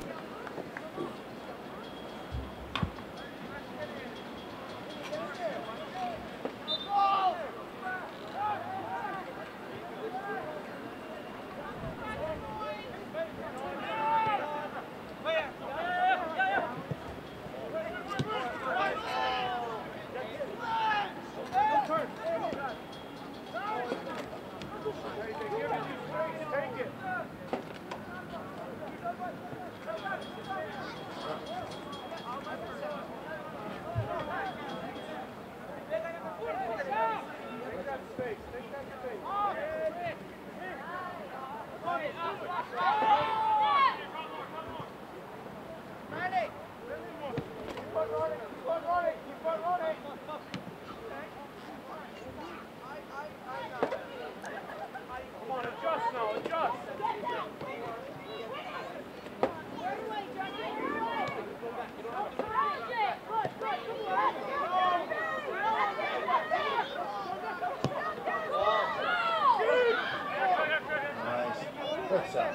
Speaker 3: What's up?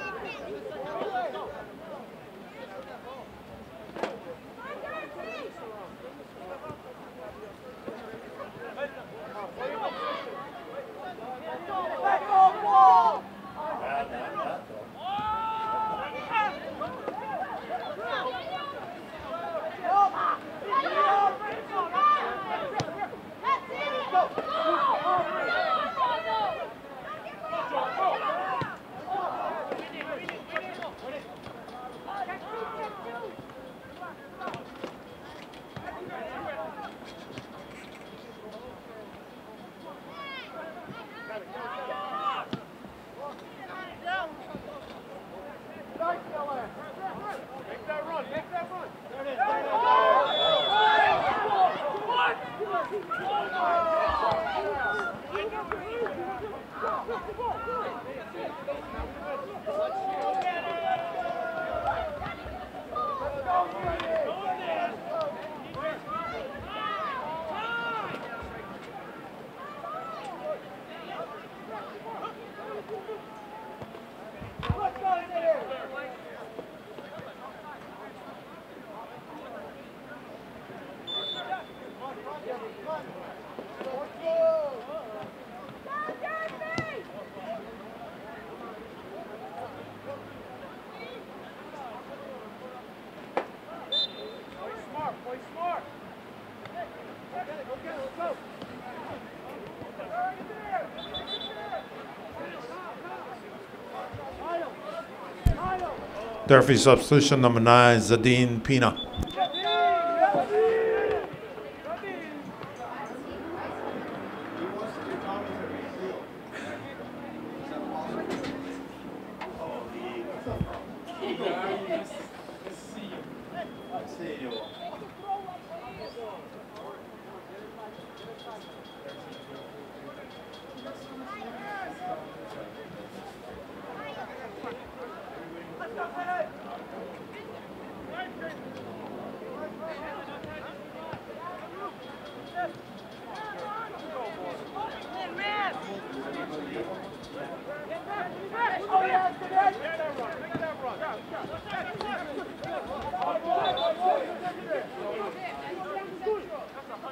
Speaker 1: Durfee substitution number nine, Zadine Pina.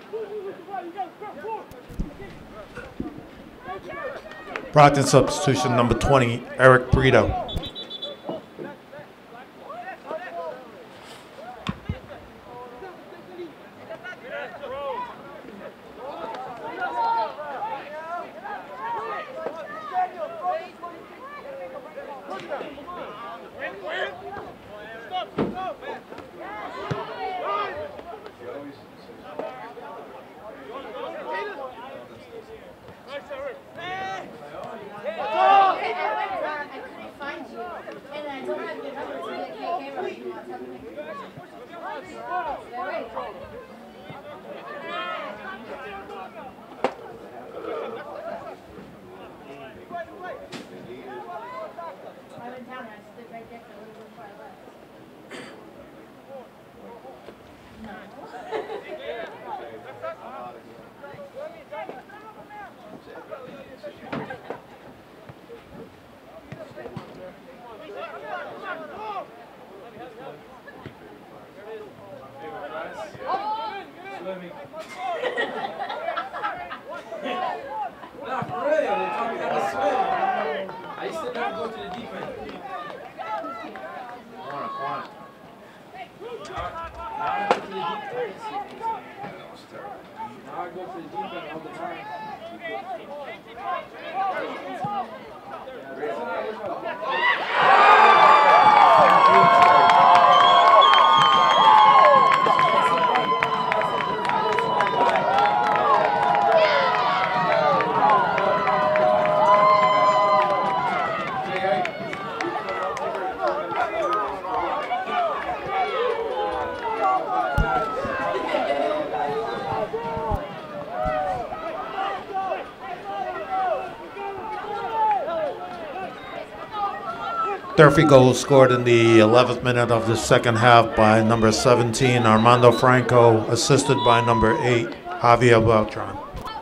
Speaker 1: Brockton substitution number twenty, Eric Brito. Third goal scored in the eleventh minute of the second half by number seventeen, Armando Franco, assisted by number eight, Javier Beltran.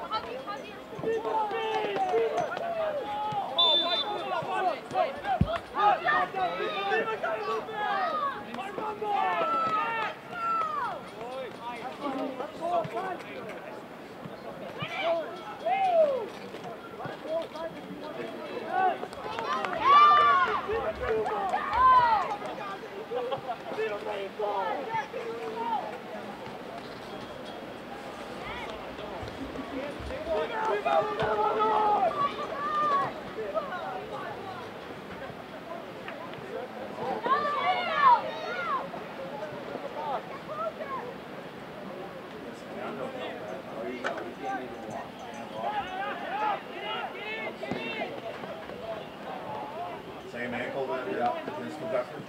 Speaker 2: Same ankle then, yeah, against Quebec.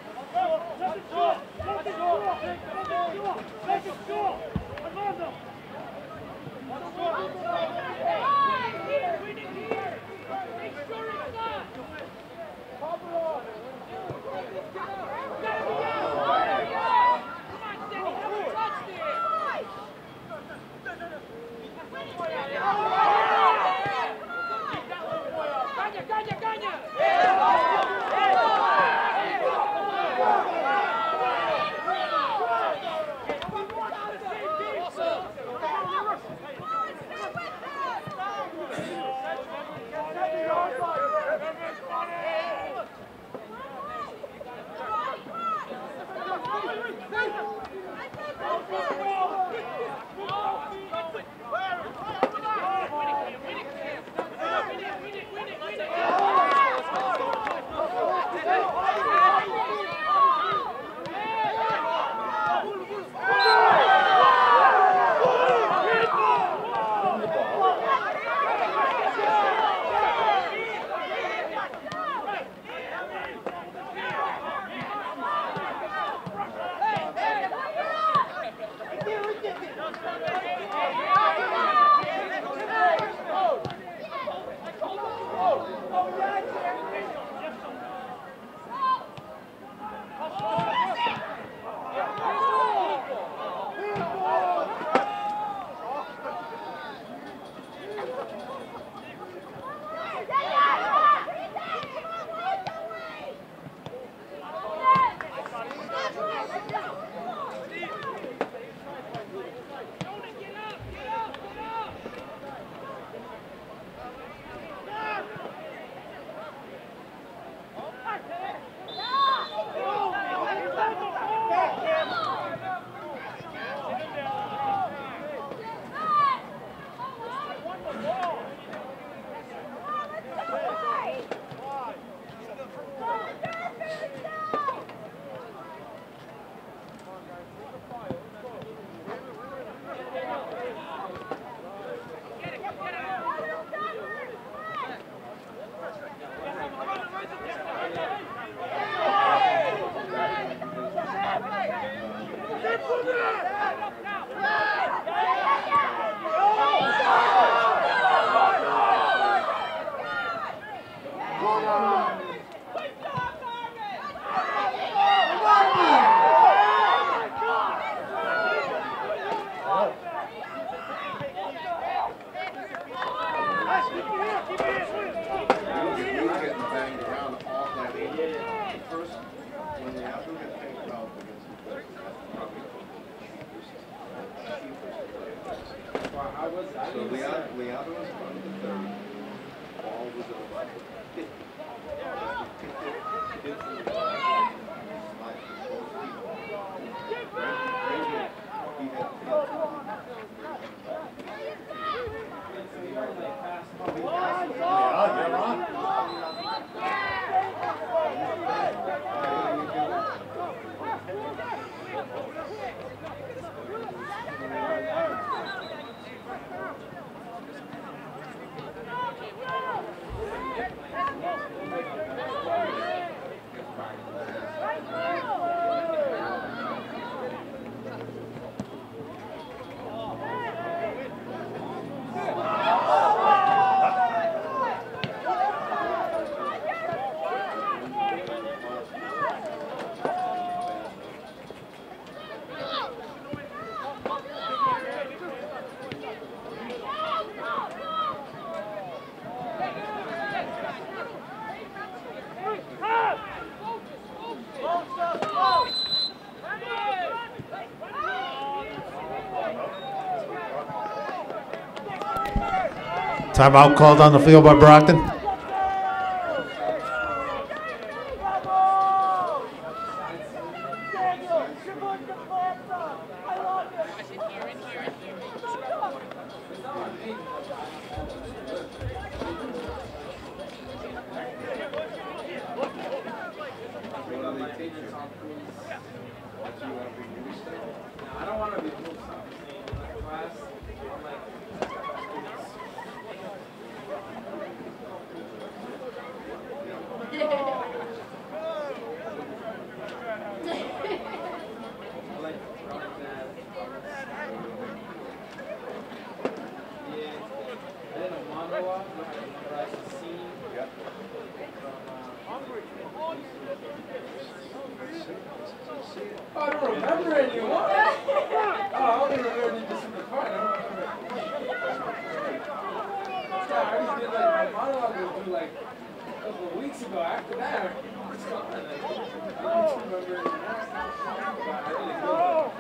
Speaker 2: So Leon, Leandro was on the third. Ball was over. Hit. Hit it. Hit from the ball. Slide to both feet. Right, right here. He had hit.
Speaker 3: Yeah, you're on.
Speaker 1: Timeout called on the field by Brockton.
Speaker 13: I don't want to be moved in class. I don't remember anymore. Oh, I only remember you just in the car. I don't remember. Yeah, I already did like my monologue would do like a couple of weeks ago. After that, it's gone. I don't remember anymore. But I didn't go.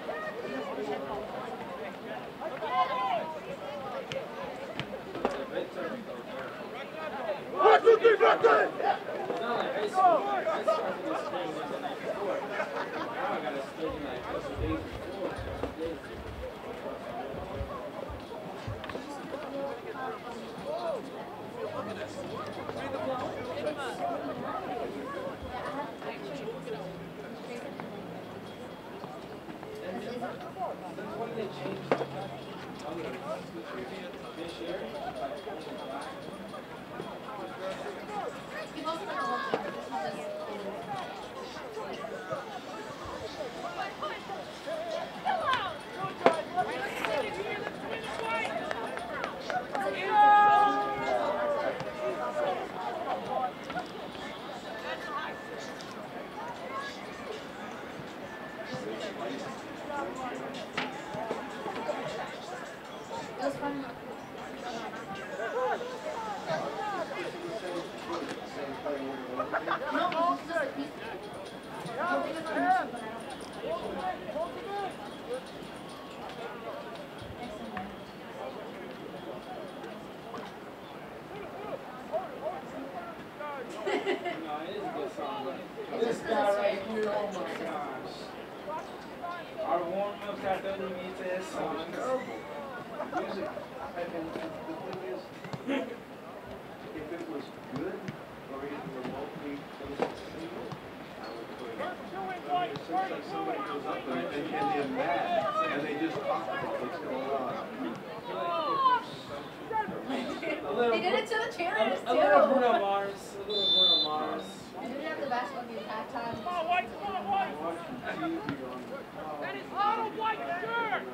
Speaker 4: One, two, three, back there!
Speaker 13: It's not like high school. I started this thing the night before. Now I gotta study like a couple days before. Days. What did they change? This year? This guy right here, oh my gosh. Our warm-ups at W B T S songs.
Speaker 2: Music, and, and the thing is, if it was good or even remotely close to single, I would put it on. I mean, it seems like somebody goes up and, and, and they're mad, and they just talk about what's going on.
Speaker 6: They did it to the cheerleaders too.
Speaker 13: A little Bruno Mars, a little Bruno Mars.
Speaker 6: They did have the basketball game at halftime.
Speaker 4: Come on, White, come on, White! That is Otto White's shirt!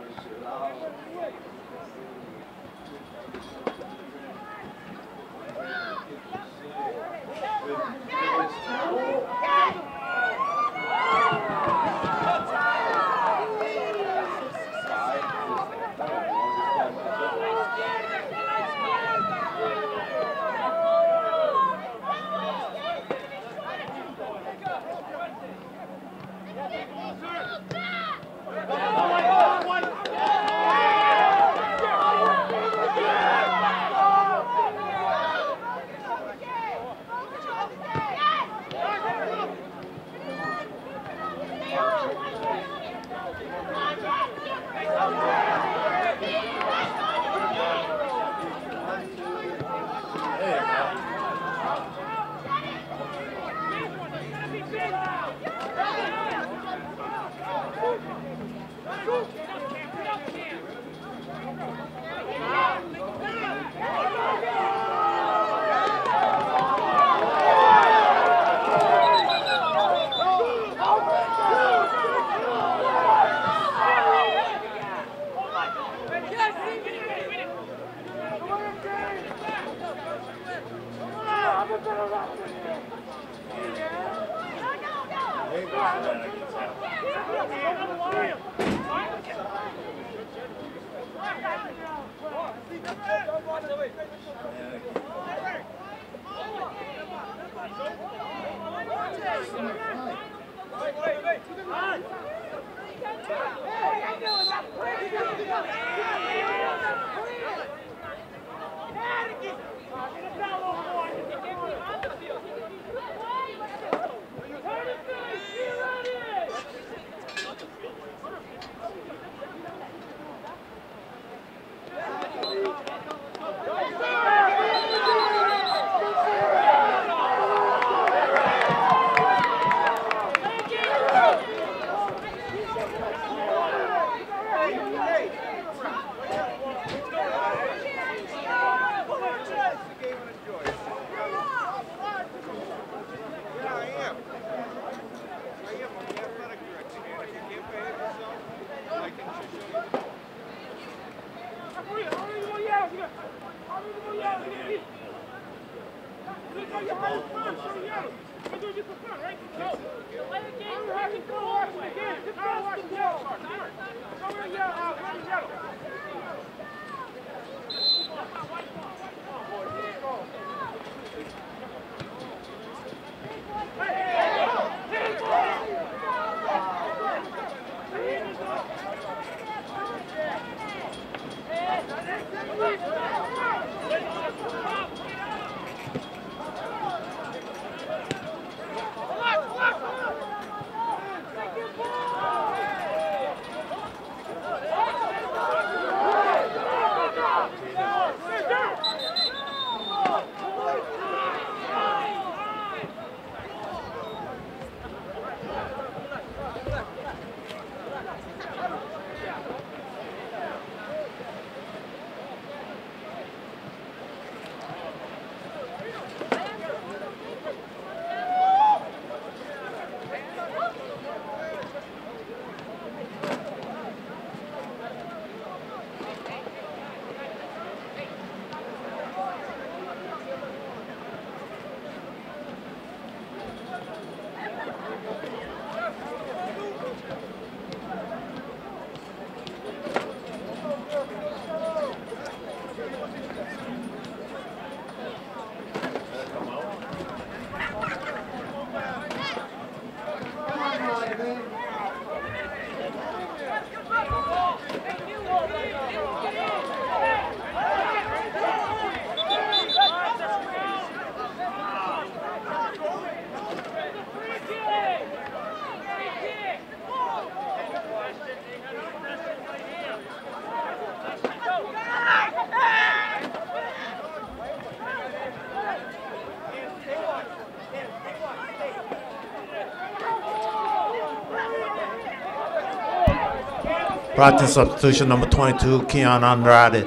Speaker 1: Practice substitution number twenty-two, Keon Andrade.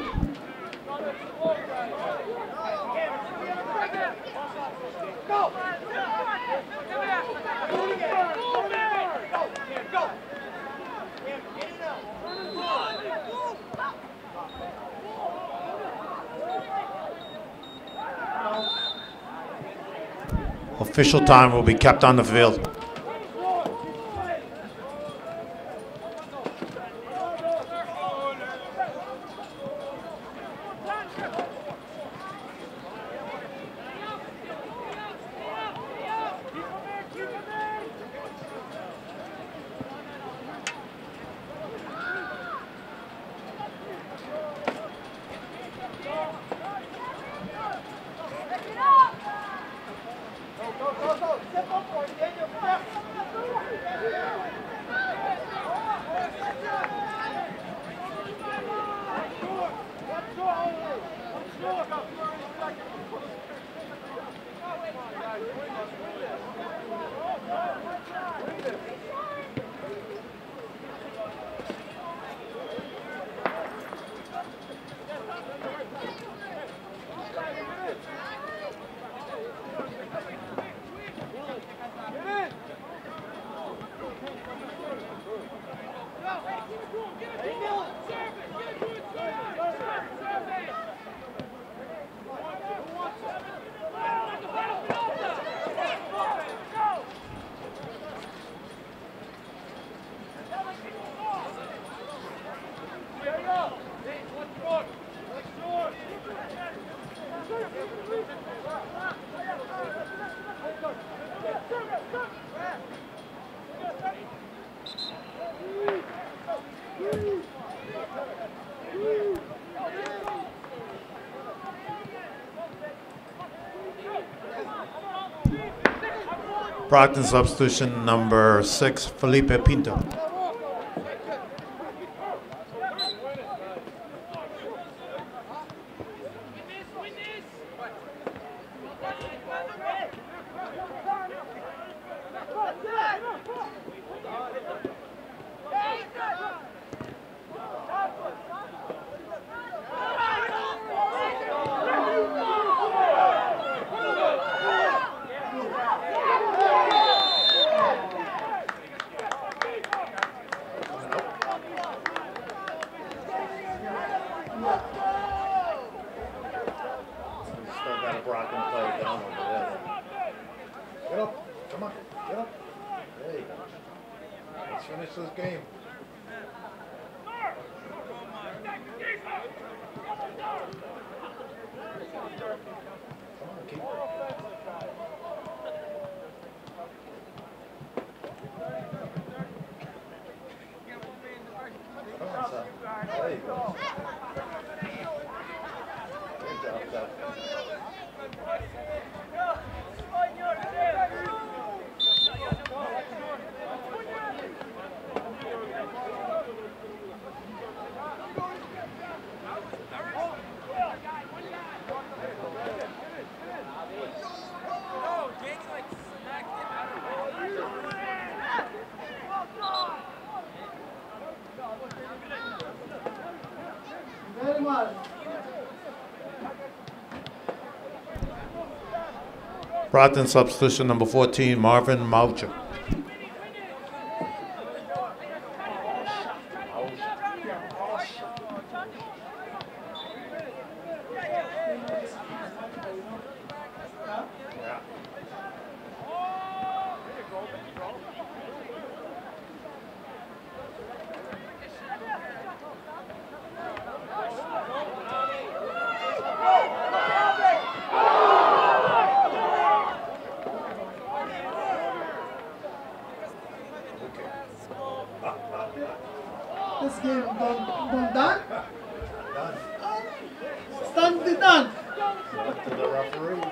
Speaker 1: Official time will be kept on the field. Brockton substitution number six, Felipe Pinto. Brockton substitution number fourteen, Marvin Moucher.
Speaker 3: This game done, done done? It's done, it's done.
Speaker 1: Up to the referee.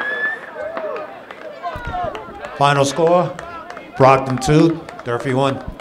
Speaker 1: Final score, Brockton two, Durfee one.